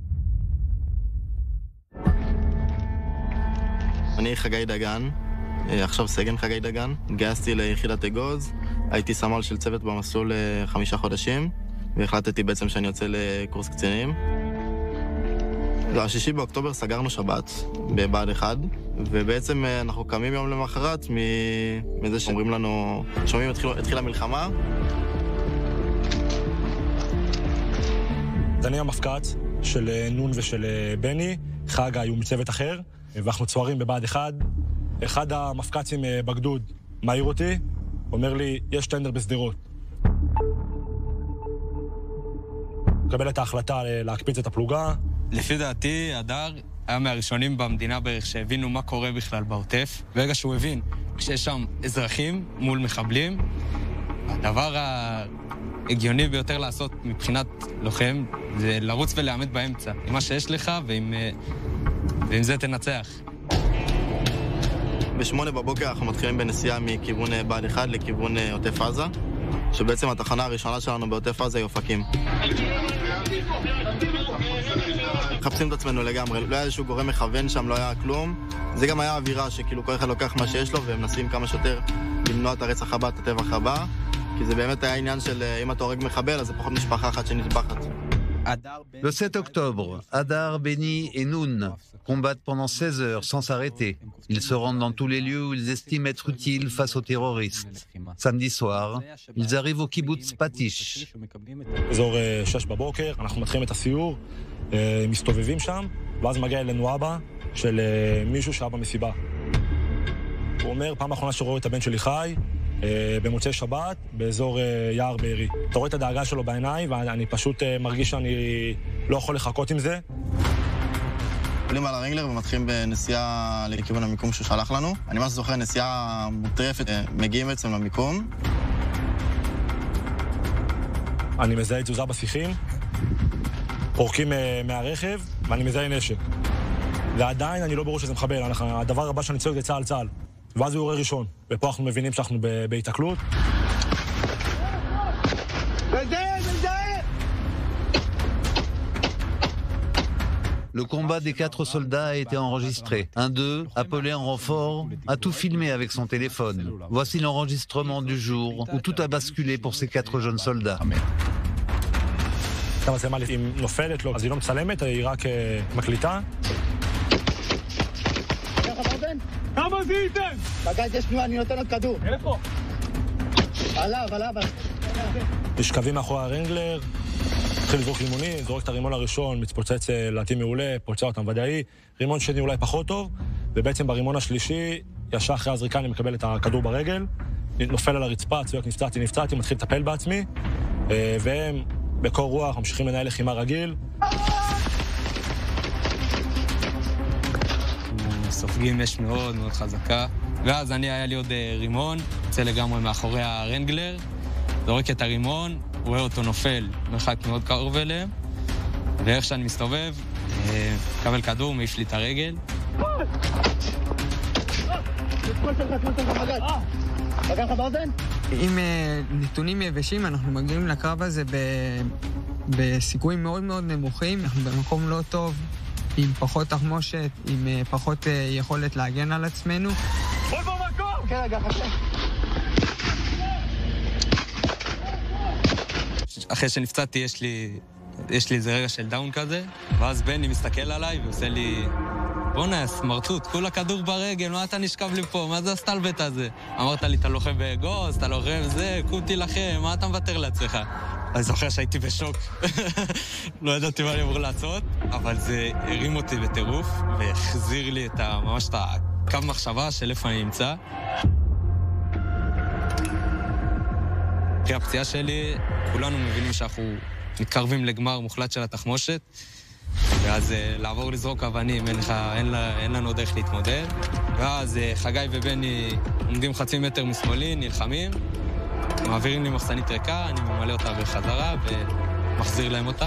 אני חגי דגן, עכשיו סגן חגי דגן. התגייסתי ליחידת אגוז, הייתי סמל של צוות במסלול חמישה חודשים, והחלטתי בעצם שאני יוצא לקורס קצינים. השישי באוקטובר סגרנו שבת בבה"ד אחד, ובעצם אנחנו קמים יום למחרת מזה שאומרים לנו, שומעים התחילה המלחמה. אני המפקד של נון ושל בני, חגי הוא מצוות אחר, ואנחנו צוערים בבה"ד אחד. אחד המפקצים בגדוד מעיר אותי, אומר לי, יש טנדר בסדרות. מקבל את ההחלטה להקפיץ את הפלוגה. לפי דעתי, הדר היה מהראשונים במדינה בערך שהבינו מה קורה בכלל בעוטף. ברגע שהוא הבין, כשיש שם אזרחים מול מחבלים, הדבר ההגיוני ביותר לעשות מבחינת לוחם זה לרוץ ולעמד באמצע. עם מה שיש לך ועם, ועם זה תנצח. בשמונה בבוקר אנחנו מתחילים בנסיעה מכיוון בה"ד אחד לכיוון עוטף עזה, שבעצם התחנה הראשונה שלנו בעוטף עזה היא אופקים. מחפשים את עצמנו לגמרי, לא היה איזשהו גורם מכוון שם, לא היה כלום. זה גם היה אווירה שכאילו כל אחד לוקח מה שיש לו, והם מנסים כמה שיותר למנוע את הרצח הבא, את הטבח הבא, כי זה באמת היה עניין של אם אתה הורג מחבל, אז זה פחות משפחה אחת שנטבחת. Le sept octobre, Hadar, Benny et Noun combattent pendant seize heures sans s'arrêter. Ils se rendent dans tous les lieux où ils estiment être utiles face aux terroristes. Samedi soir, ils arrivent au kibbutz Patish. אזור שש בבוקר, אנחנו מתחילים את הסיור, מסתובבים שם, ואז מגיע אלינו אבא של מישהו שהיה במסיבה. הוא אומר, פעם האחרונה שרואה את הבן שלי חי, במוצאי שבת, באזור יער בארי. אתה רואה את הדאגה שלו בעיניים, ואני פשוט מרגיש שאני לא יכול לחכות עם זה. עולים על הרנגלר ומתחילים בנסיעה לכיוון המיקום שהוא שלח לנו. אני ממש זוכר נסיעה מוטרפת, מגיעים בעצם למיקום. אני מזהה תזוזה בשיחים, פורקים מהרכב, ואני מזהה נשק. ועדיין אני לא ברור שזה מחבל. הדבר הבא שאני צועק זה צהל צהל. ואז הוא יורה ראשון, ופה אנחנו מבינים שאנחנו בהתקלות. Le combat des quatre soldats a été enregistré. Un d'eux, appelé en renfort, a tout filmé avec son téléphone. Voici l'enregistrement du jour où tout a basculé pour ces quatre jeunes soldats. המצלמה אם נופלת לו, אז היא לא מצלמת, היא רק מקליטה. כמה זיהיתם? בגז יש תנועה, אני נותן עוד כדור. איפה? עליו, עליו. יש קווים מאחורי הרנגלר, התחיל לזרוק רימונים, זורק את הרימון הראשון, מתפוצץ לעתים מעולה, פוצע אותם ודאי, רימון שני אולי פחות טוב, ובעצם ברימון השלישי, ישר אחרי הזריקה אני מקבל את הכדור ברגל, נופל על הרצפה, צועק נפצעתי, נפצעתי, מתחיל לטפל בעצמי, והם בקור רוח ממשיכים לנהל לחימה רגיל. סופגים אש מאוד מאוד חזקה, ואז אני היה לי עוד רימון, יוצא לגמרי מאחורי הרנגלר, זורק את הרימון, רואה אותו נופל, מרחק מאוד קרוב אליהם, ואיך שאני מסתובב, קבל כדור, מעיף לי את הרגל. עם נתונים יבשים אנחנו מגיעים לקרב הזה בסיכויים מאוד מאוד נמוכים, אנחנו במקום לא טוב, עם פחות תחמושת, עם פחות יכולת להגן על עצמנו. בוא במקום! כן, רגע, חכה. אחרי שנפצעתי יש לי, יש לי איזה רגע של דאון כזה, ואז בני מסתכל עליי ועושה לי, בונה, סמרטוט, כולה כדור ברגל, מה אתה נשכב לי פה? מה זה הסטלבט הזה? אמרת לי, אתה לוחם באגוז, אתה לוחם זה, קומתי לכם, מה אתה מוותר לעצמך? אני זוכר שהייתי בשוק, לא ידעתי מה אני אמור לעשות, אבל זה הרים אותי בטירוף, והחזיר לי את ה, ממש את הקו מחשבה של איפה אני נמצא. אחרי הפציעה שלי, כולנו מבינים שאנחנו מתקרבים לגמר מוחלט של התחמושת, ואז לעבור לזרוק אבנים, אין, לך, אין, אין לנו דרך להתמודד. ואז חגי ובני עומדים חצי מטר משמאלי, נלחמים, מעבירים לי מחסנית ריקה, אני ממלא אותה בחזרה ומחזיר להם אותה.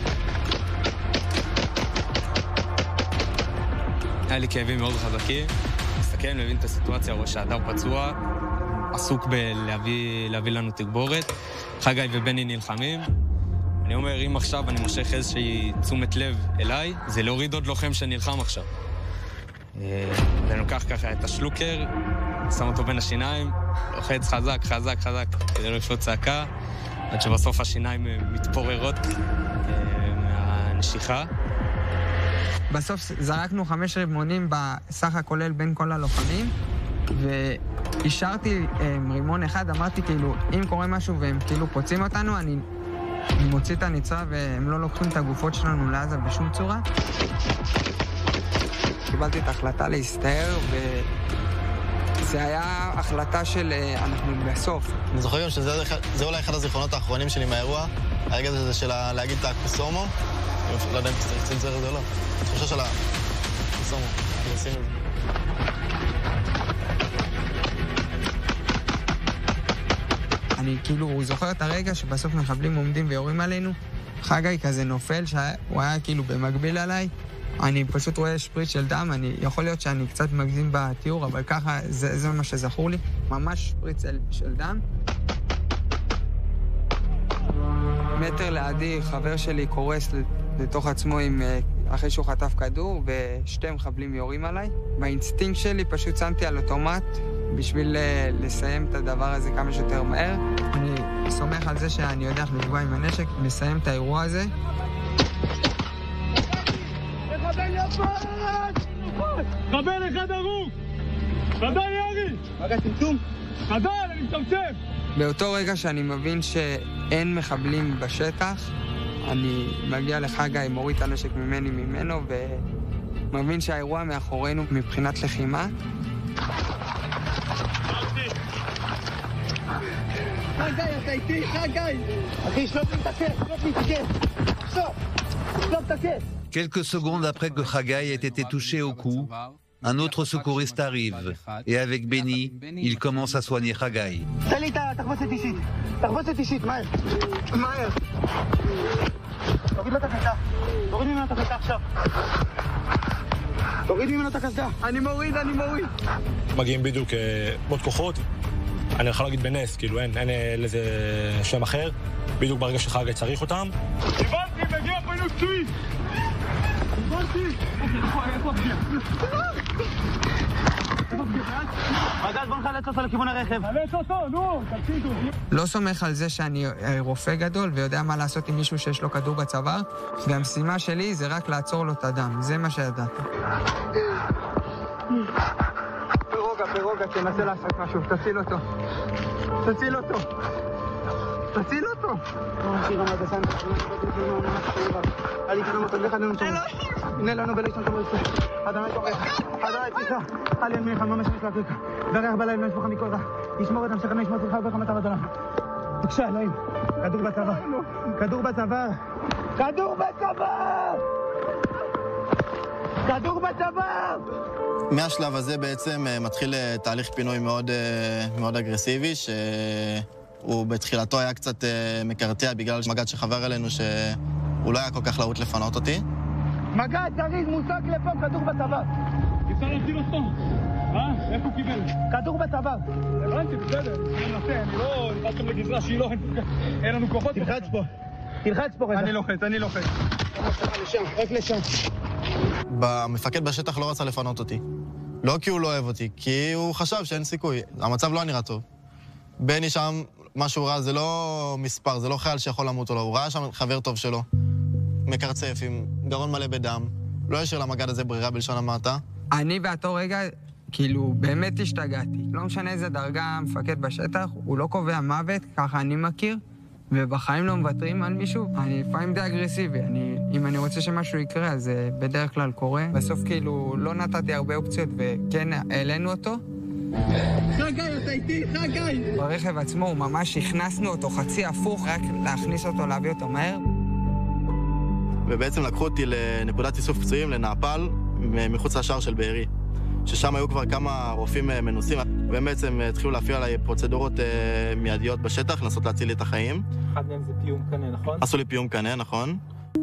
היה לי כאבים מאוד חזקים, מסתכל, מבין את הסיטואציה, רואה שהדר פצוע, עסוק בלהביא להביא לנו תגבורת. חגי ובני נלחמים. אני אומר, אם עכשיו אני מושך איזושהי תשומת לב אליי, זה להוריד עוד לוחם שנלחם עכשיו. אני לוקח ככה את השלוקר, שם אותו בין השיניים, לוחץ חזק, חזק, חזק, כדי לא לפשוט צעקה, עד שבסוף השיניים מתפוררות מהנשיכה. בסוף זרקנו חמש רימונים בסך הכולל בין כל הלוחמים, והשארתי רימון אחד, אמרתי כאילו, אם קורה משהו והם כאילו פוצעים אותנו, אני מוציא את הניצרה והם לא לוקחים את הגופות שלנו לעזה בשום צורה. קיבלתי את ההחלטה להסתער, וזה היה החלטה של אנחנו בסוף. אני זוכר גם שזה אולי אחד הזיכרונות האחרונים שלי מהאירוע, הרגע הזה של להגיד את הקוסומו, לא יודע אם תצטנצר את זה או לא, תחושה של הקוסומו, עושים את זה. אני כאילו זוכר את הרגע שבסוף מחבלים עומדים ויורים עלינו. חגי כזה נופל, שהוא היה כאילו במקביל עליי, אני פשוט רואה שפריץ של דם, אני, יכול להיות שאני קצת מגזים בתיאור, אבל ככה זה, זה מה שזכור לי. ממש שפריץ של, של דם. מטר לידי, חבר שלי קורס לתוך עצמו עם, אחרי שהוא חטף כדור, ושתי מחבלים יורים עליי. באינסטינקט שלי פשוט שמתי על אוטומט בשביל לסיים את הדבר הזה כמה שיותר מהר. אני סומך על זה שאני יודע איך לפגוע עם הנשק, לסיים את האירוע הזה. חבל אחד הרוג! חבל ירי! רגע, צמצום! חבל, אני מצמצם! באותו רגע שאני מבין שאין מחבלים בשטח, אני מגיע לחגי, מוריד את הנשק ממני ממנו, ומבין שהאירוע מאחורינו מבחינת לחימה. חגי, אתה איתי, חגי! אחי, שלוף לי את הכס, שלוף לי את הכס! שלוף! שלוף את הכס! Quelques secondes après que Haggai ait été touché au cou, un autre secouriste arrive, et avec Benny, il commence à soigner Haggai. תן לי את התחבושת אישית, תחבושת אישית, מהר, מהר. תוריד לו את הקסדה, תוריד ממנו את הקסדה עכשיו. תוריד ממנו את הקסדה. אני מוריד, אני מוריד. מגיעים בדיוק עוד כוחות, אני יכול להגיד בנס, כאילו אין, אין לזה שם אחר, בדיוק ברגע שחגי צריך אותם. הבנתי, מגיע פינוי פצועים! לא סומך על זה שאני רופא גדול ויודע מה לעשות עם מישהו שיש לו כדור בצוואר, והמשימה שלי זה רק לעצור לו את הדם, זה מה שידעת. ברוגע, ברוגע, תנסה לעשות משהו, תציל אותו. תציל אותו. תציל אותו. הנה לנו בלישון תמריצה. אדוני תורך. אדוני תפיסה. על ינמיך, ממש מתלקק. וריח בליל משפחה מכל רע. ישמור את המשך הנשמות שלך ובחמת אדוני. בבקשה, אלוהים. כדור בצבא. כדור בצבא. כדור בצבא! כדור בצבא! מהשלב הזה בעצם מתחיל תהליך פינוי מאוד, מאוד אגרסיבי, שהוא בתחילתו היה קצת מקרטע בגלל מג"ד שחבר אלינו שהוא לא היה כל כך להוט לפנות אותי. מג"ד, צריך מושג לפה, כדור בצבא. אפשר להציל אותו? אה? איפה הוא קיבל? כדור בצבא. הבנתי, בסדר. אני מנסה, אני לא... נכנסתם לגזרה שהיא לא... אין לנו כוחות. תלחץ פה. תלחץ פה רגע. אני לוחץ, אני לוחץ. לשם, רק לשם. המפקד בשטח לא רצה לפנות אותי. לא כי הוא לא אוהב אותי, כי הוא חשב שאין סיכוי. המצב לא נראה טוב. בני שם, מה שהוא ראה, זה לא מספר, זה לא חייל שיכול למות או לא. הוא ראה שם חבר טוב שלו, מקרצף עם גרון מלא בדם. לא ישאיר למג"ד הזה ברירה בלשון המעטה. אני באותו רגע, כאילו, באמת השתגעתי. לא משנה איזה דרגה המפקד בשטח, הוא לא קובע מוות, ככה אני מכיר. ובחיים לא מוותרים על מישהו. אני לפעמים די אגרסיבי. אני, אם אני רוצה שמשהו יקרה, אז זה בדרך כלל קורה. בסוף כאילו לא נתתי הרבה אופציות, וכן העלינו אותו. חגי, אתה איתי, חגי! ברכב עצמו, הוא ממש הכנסנו אותו חצי הפוך, רק להכניס אותו, להביא אותו מהר. ובעצם לקחו אותי לנקודת איסוף פצועים, לנעפל, מחוץ לשער של בארי. ששם היו כבר כמה רופאים מנוסים, והם בעצם התחילו להפעיל עליי פרוצדורות מיידיות בשטח, לנסות להציל לי את החיים. אחד מהם זה פיום קנה, נכון? עשו לי פיום קנה, נכון.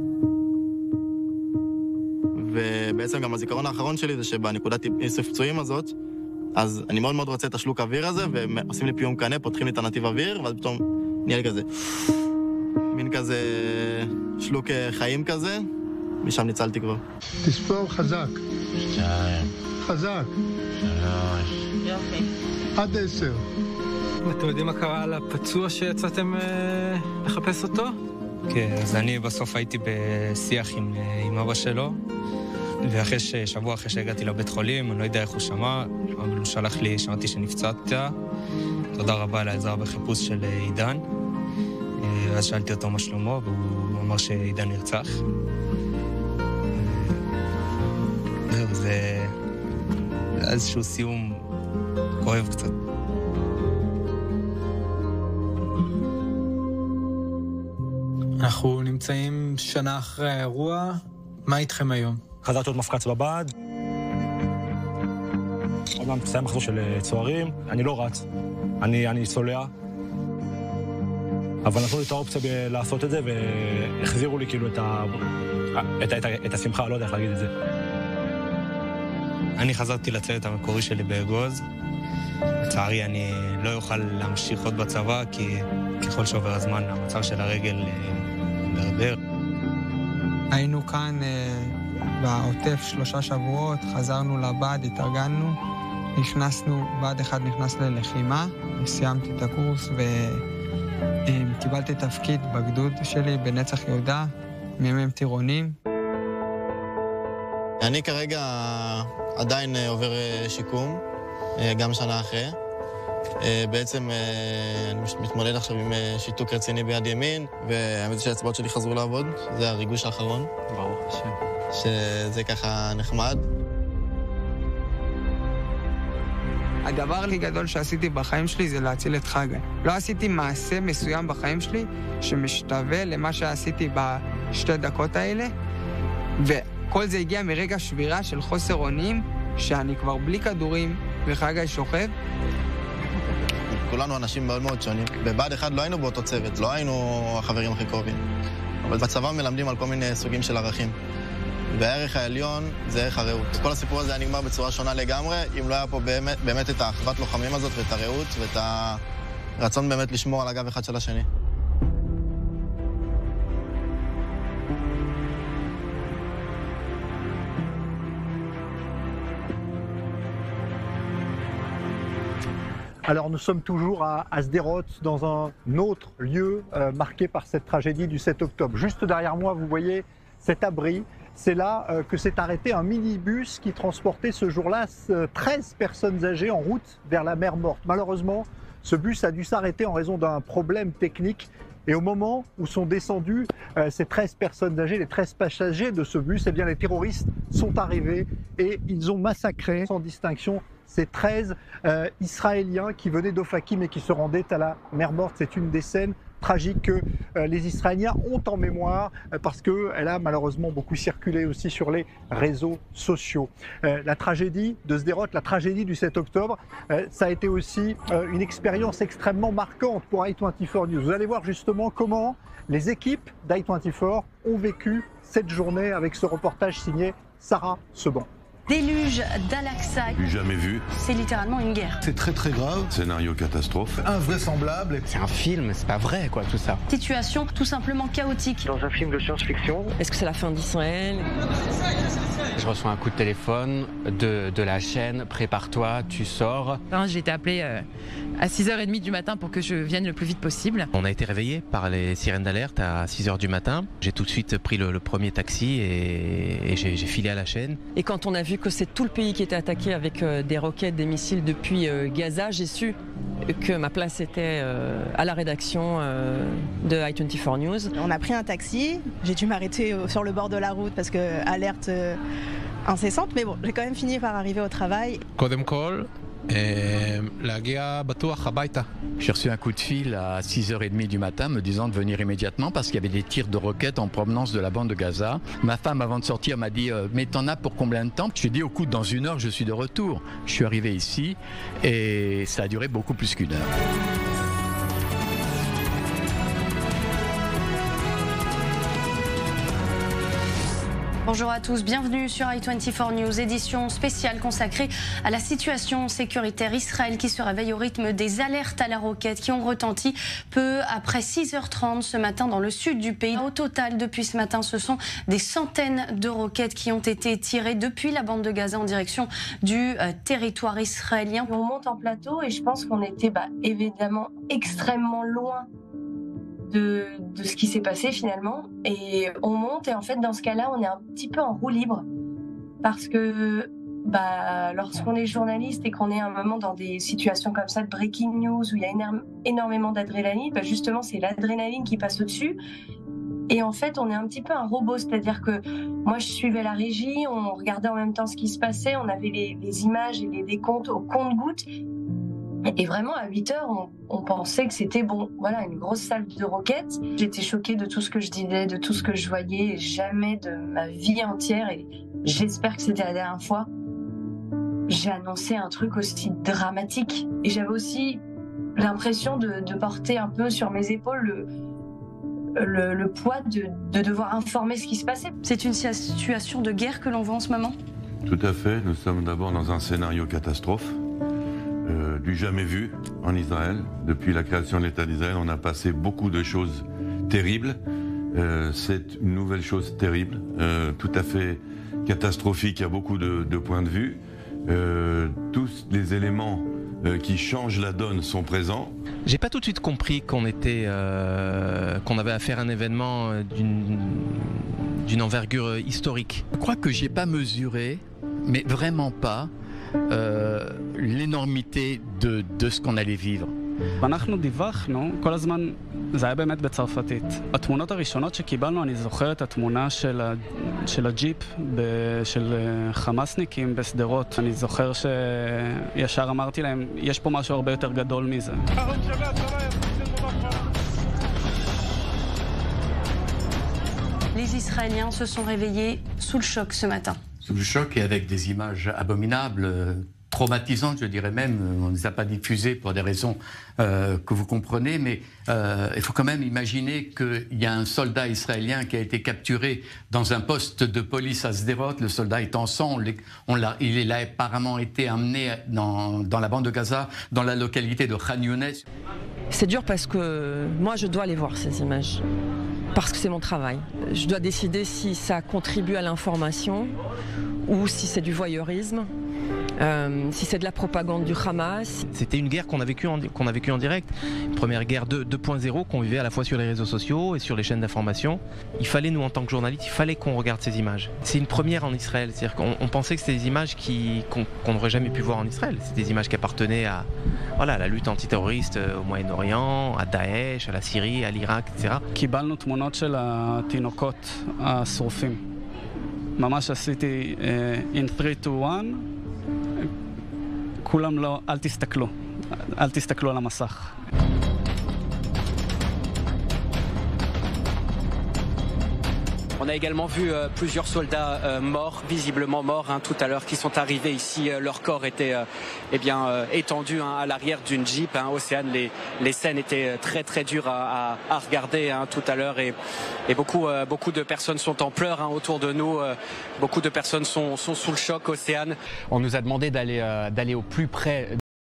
ובעצם גם הזיכרון האחרון שלי זה שבנקודת איסוף פצועים הזאת, אז אני מאוד מאוד רוצה את השלוק האוויר הזה, ועושים לי פיום קנה, פותחים לי את הנתיב אוויר, ואז פתאום נהיה לי כזה, מין כזה שלוק חיים כזה, משם ניצלתי כבר. תספור חזק. שתיים. חזק. שלוש. יופי. עד עשר. אתם יודעים מה קרה לפצוע שיצאתם אה, לחפש אותו? כן, אז אני בסוף הייתי בשיח עם, עם אבא שלו, ואחרי שבוע אחרי שהגעתי לבית חולים, אני לא יודע איך הוא שמע, אבל הוא שלח לי, שמעתי שנפצעת. תודה רבה על העזרה בחיפוש של עידן. ואז שאלתי אותו מה שלמה, והוא אמר שעידן נרצח. זהו, זה איזשהו סיום כואב קצת. אנחנו נמצאים שנה אחרי האירוע, מה איתכם היום? חזרתי עוד מפקץ בבד. עוד מעט מסיים מחזור של צוערים. אני לא רץ, אני, אני סולע. אבל נתנו לי את האופציה לעשות את זה, והחזירו לי כאילו את, ה... את, ה... את, ה... את השמחה, לא יודע איך להגיד את זה. אני חזרתי לצוות המקורי שלי באגוז. לצערי אני לא אוכל להמשיך עוד בצבא, כי ככל שעובר הזמן המצב של הרגל מדרדר. היינו כאן בעוטף שלושה שבועות, חזרנו לבד, התארגנו, נכנסנו, ועד אחד נכנס ללחימה, סיימתי את הקורס וקיבלתי תפקיד בגדוד שלי בנצח יהודה, מ"מ טירונים. אני כרגע עדיין עובר שיקום, גם שנה אחרי. בעצם אני מתמודד עכשיו עם שיתוק רציני ביד ימין, והאמת שהאצבעות שלי חזרו לעבוד, זה הריגוש האחרון. ברוך השם. שזה ככה נחמד. הדבר הכי גדול שעשיתי בחיים שלי זה להציל את חגי. לא עשיתי מעשה מסוים בחיים שלי שמשתווה למה שעשיתי בשתי דקות האלה, וכל זה הגיע מרגע שבירה של חוסר אונים, שאני כבר בלי כדורים וחגי שוכב. כולנו אנשים מאוד מאוד שונים. בבה"ד אחד לא היינו באותו צוות, לא היינו החברים הכי קרובים. אבל בצבא מלמדים על כל מיני סוגים של ערכים. והערך העליון זה ערך הרעות. כל הסיפור הזה היה נגמר בצורה שונה לגמרי, אם לא היה פה באמת, באמת את האחוות לוחמים הזאת ואת הרעות ואת הרצון באמת לשמור על הגב אחד של השני. Alors nous sommes toujours à, à Sderot, dans un autre lieu euh, marqué par cette tragédie du sept octobre. Juste derrière moi, vous voyez cet abri. C'est là euh, que s'est arrêté un minibus qui transportait ce jour-là treize personnes âgées en route vers la mer Morte. Malheureusement, ce bus a dû s'arrêter en raison d'un problème technique. Et au moment où sont descendues euh, ces treize personnes âgées, les treize passagers de ce bus, eh bien, les terroristes sont arrivés et ils ont massacré sans distinction ces treize euh, Israéliens qui venaient d'Ofakim et qui se rendaient à la mer Morte. C'est une des scènes tragiques que euh, les Israéliens ont en mémoire euh, parce qu'elle a malheureusement beaucoup circulé aussi sur les réseaux sociaux. Euh, la tragédie de Sderot, la tragédie du sept octobre, euh, ça a été aussi euh, une expérience extrêmement marquante pour i vingt-quatre News. Vous allez voir justement comment les équipes d'i vingt-quatre ont vécu cette journée avec ce reportage signé Sarah Seban. Déluge d'Al-Aqsa. Jamais vu. C'est littéralement une guerre. C'est très très grave. Scénario catastrophe. Invraisemblable. C'est un film, c'est pas vrai quoi tout ça. Situation tout simplement chaotique. Dans un film de science-fiction. Est-ce que c'est la fin d'Israël? Je reçois un coup de téléphone de, de la chaîne, prépare-toi, tu sors. J'ai été appelée euh, à six heures trente du matin pour que je vienne le plus vite possible. On a été réveillés par les sirènes d'alerte à six heures du matin. J'ai tout de suite pris le, le premier taxi et, et j'ai filé à la chaîne. Et quand on a vu que c'est tout le pays qui était attaqué avec euh, des roquettes, des missiles depuis euh, Gaza, j'ai su que ma place était euh, à la rédaction euh, de i vingt-quatre News. On a pris un taxi, j'ai dû m'arrêter sur le bord de la route parce que alerte euh, incessante, mais bon, j'ai quand même fini par arriver au travail. קודם כל, להגיע בטוח הביתה. J'ai reçu un coup de fil à six heures trente du matin me disant de venir immédiatement parce qu'il y avait des tirs de roquettes en provenance de la bande de Gaza. Ma femme, avant de sortir, m'a dit euh, « Mais t'en as pour combien de temps ?» Je lui ai dit « Écoute, dans une heure, je suis de retour. » Je suis arrivé ici et ça a duré beaucoup plus qu'une heure. Bonjour à tous, bienvenue sur i vingt-quatre News, édition spéciale consacrée à la situation sécuritaire Israël qui se réveille au rythme des alertes à la roquette qui ont retenti peu après six heures trente ce matin dans le sud du pays. Au total, depuis ce matin, ce sont des centaines de roquettes qui ont été tirées depuis la bande de Gaza en direction du euh, territoire israélien. On monte en plateau et je pense qu'on était bah, évidemment extrêmement loin De, de ce qui s'est passé finalement, et on monte et en fait dans ce cas-là on est un petit peu en roue libre parce que bah, lorsqu'on est journaliste et qu'on est à un moment dans des situations comme ça de breaking news où il y a énorme, énormément d'adrénaline, bah justement c'est l'adrénaline qui passe au-dessus et en fait on est un petit peu un robot, c'est-à-dire que moi je suivais la régie, on regardait en même temps ce qui se passait, on avait les, les images et les décomptes au compte-gouttes. Et vraiment, à huit heures, on, on pensait que c'était bon, voilà, une grosse salve de roquettes. J'étais choquée de tout ce que je disais, de tout ce que je voyais, jamais de ma vie entière, et j'espère que c'était la dernière fois. J'ai annoncé un truc aussi dramatique. Et j'avais aussi J'ai l'impression de, de porter un peu sur mes épaules le, le, le poids de, de devoir informer ce qui se passait. C'est une situation de guerre que l'on voit en ce moment ? Tout à fait. Nous sommes d'abord dans un scénario catastrophe, euh, du jamais vu en Israël. Depuis la création de l'État d'Israël, on a passé beaucoup de choses terribles. Euh, c'est une nouvelle chose terrible, euh, tout à fait catastrophique à beaucoup de, de points de vue. Euh, tous les éléments euh, qui changent la donne sont présents. J'ai pas tout de suite compris qu'on était, euh, qu'on avait affaire à un événement d'une, d'une envergure historique. Je crois que j'ai pas mesuré, mais vraiment pas, euh, l'énormité de, de ce qu'on allait vivre. אנחנו דיווחנו, כל הזמן, זה היה באמת בצרפתית. התמונות הראשונות שקיבלנו, אני זוכר את התמונה של, ה, של הג'יפ ב, של חמאסניקים בסדרות. אני זוכר שישר אמרתי להם, יש פה משהו הרבה יותר גדול מזה. Les Israéliens se sont réveillés sous le choc ce matin. Sous le choc et avec des images abominables, traumatisantes, je dirais même. On ne les a pas diffusées pour des raisons euh, que vous comprenez, mais euh, il faut quand même imaginer qu'il y a un soldat israélien qui a été capturé dans un poste de police à Sderot. Le soldat est en sang. On l'a, il a apparemment été amené dans, dans la bande de Gaza, dans la localité de Khan Younes. C'est dur parce que moi, je dois aller voir ces images. Parce que c'est mon travail. Je dois décider si ça contribue à l'information ou si c'est du voyeurisme. Euh, si c'est de la propagande du Hamas. C'était une guerre qu'on a vécue en, qu'on a vécue en direct, une première guerre deux point zéro qu'on vivait à la fois sur les réseaux sociaux et sur les chaînes d'information. Il fallait, nous en tant que journalistes, il fallait qu'on regarde ces images. C'est une première en Israël, c'est-à-dire qu'on on pensait que c'était des images qui, qu'on, qu'on n'aurait jamais pu voir en Israël. C'est des images qui appartenaient à, voilà, à la lutte antiterroriste au Moyen-Orient, à Daesh, à la Syrie, à l'Irak, et cetera. קיבלנו תמונות של התינוקות השרופים. ממש עשיתי in three two one. כולם לא, אל תסתכלו, אל תסתכלו על המסך. On a également vu euh, plusieurs soldats euh, morts, visiblement morts hein, tout à l'heure, qui sont arrivés ici. Euh, leur corps était euh, eh bien, euh, étendu hein, à l'arrière d'une Jeep. Hein, Océane, les, les scènes étaient très très dures à, à, à regarder hein, tout à l'heure. Et, et beaucoup, euh, beaucoup de personnes sont en pleurs hein, autour de nous. Euh, beaucoup de personnes sont, sont sous le choc, Océane. On nous a demandé d'aller, euh, d'aller au plus près.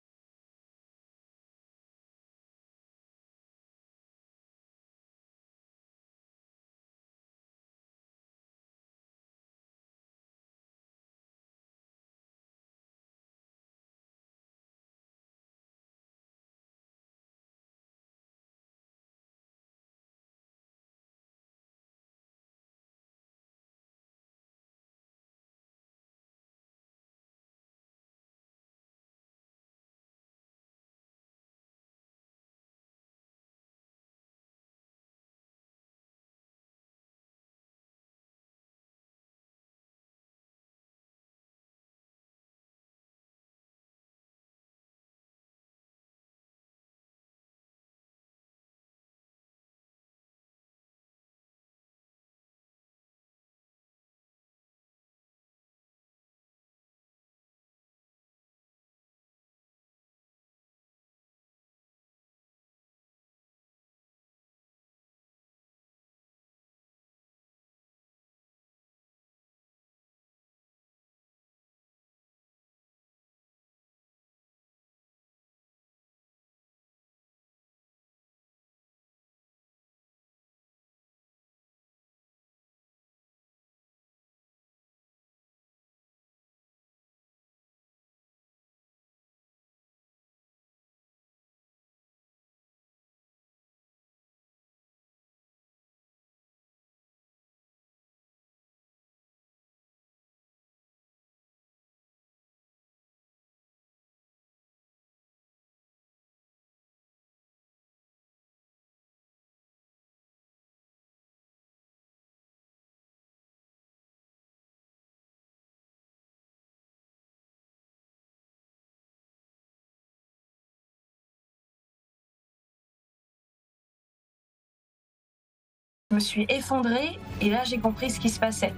Je me suis effondrée et là j'ai compris ce qui se passait.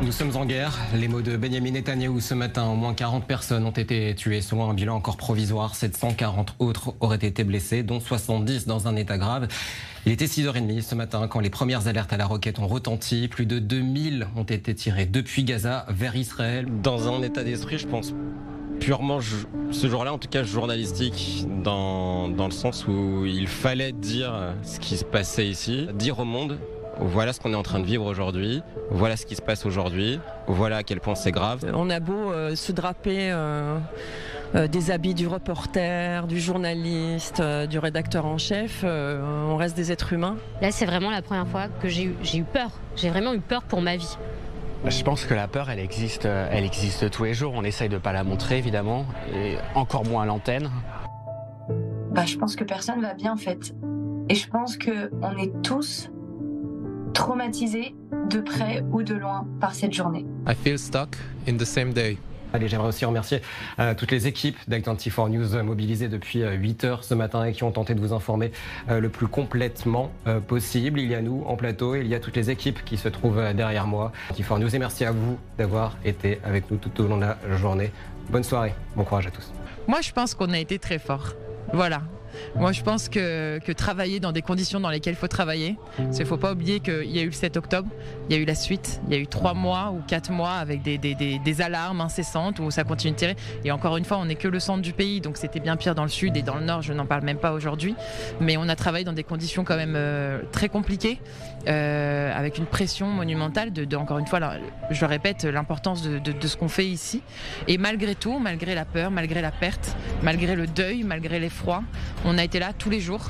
Nous sommes en guerre. Les mots de Benjamin Netanyahou ce matin. Au moins quarante personnes ont été tuées selon un bilan encore provisoire. sept cent quarante autres auraient été blessés, dont soixante-dix dans un état grave. Il était six heures trente ce matin quand les premières alertes à la roquette ont retenti. Plus de deux mille ont été tirées depuis Gaza vers Israël. Dans un état d'esprit, je pense, purement ce jour-là, en tout cas journalistique, dans, dans le sens où il fallait dire ce qui se passait ici, dire au monde, voilà ce qu'on est en train de vivre aujourd'hui, voilà ce qui se passe aujourd'hui, voilà à quel point c'est grave. On a beau euh, se draper euh, euh, des habits du reporter, du journaliste, euh, du rédacteur en chef, euh, on reste des êtres humains. Là, c'est vraiment la première fois que j'ai eu, j'ai eu peur, j'ai vraiment eu peur pour ma vie. Je pense que la peur, elle existe, elle existe tous les jours. On essaye de ne pas la montrer, évidemment, et encore moins à l'antenne. Bah, je pense que personne va bien, en fait. Et je pense qu'on est tous traumatisés de près ou de loin par cette journée. I feel stuck in the same day. Allez, j'aimerais aussi remercier euh, toutes les équipes d'I vingt-quatre News euh, mobilisées depuis euh, huit heures ce matin et qui ont tenté de vous informer euh, le plus complètement euh, possible. Il y a nous en plateau et il y a toutes les équipes qui se trouvent euh, derrière moi. I vingt-quatre News et merci à vous d'avoir été avec nous tout au long de la journée. Bonne soirée, bon courage à tous. Moi, je pense qu'on a été très forts. Voilà. Moi, je pense que, que travailler dans des conditions dans lesquelles il faut travailler, il ne faut pas oublier qu'il y a eu le sept octobre, il y a eu la suite, il y a eu trois mois ou quatre mois avec des, des, des, des alarmes incessantes où ça continue de tirer. Et encore une fois, on n'est que le centre du pays, donc c'était bien pire dans le sud et dans le nord, je n'en parle même pas aujourd'hui. Mais on a travaillé dans des conditions quand même euh, très compliquées, euh, avec une pression monumentale de, de encore une fois, là, je le répète, l'importance de, de, de ce qu'on fait ici. Et malgré tout, malgré la peur, malgré la perte, malgré le deuil, malgré l'effroi, on a été là tous les jours.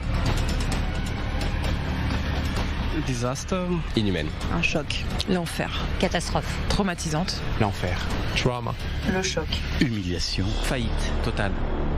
Disaster. Inhumaine. Un choc. L'enfer. Catastrophe. Traumatisante. L'enfer. Trauma. Le choc. Humiliation. Faillite totale.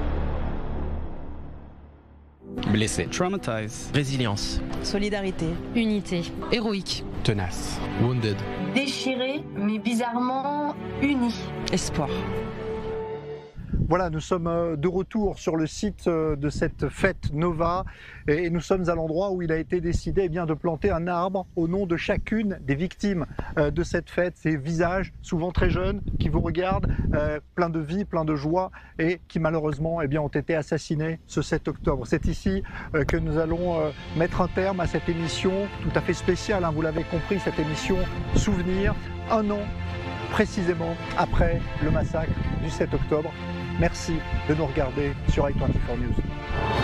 Blessé. Traumatized. Résilience. Solidarité. Unité. Héroïque. Tenace. Wounded. Déchiré, mais bizarrement uni. Espoir. Voilà, nous sommes de retour sur le site de cette fête Nova et nous sommes à l'endroit où il a été décidé eh bien, de planter un arbre au nom de chacune des victimes de cette fête. Ces visages, souvent très jeunes, qui vous regardent, euh, plein de vie, plein de joie et qui malheureusement eh bien, ont été assassinés ce sept octobre. C'est ici euh, que nous allons euh, mettre un terme à cette émission tout à fait spéciale, hein, vous l'avez compris, cette émission Souvenir, un an précisément après le massacre du sept octobre. Merci de nous regarder sur I vingt-quatre News.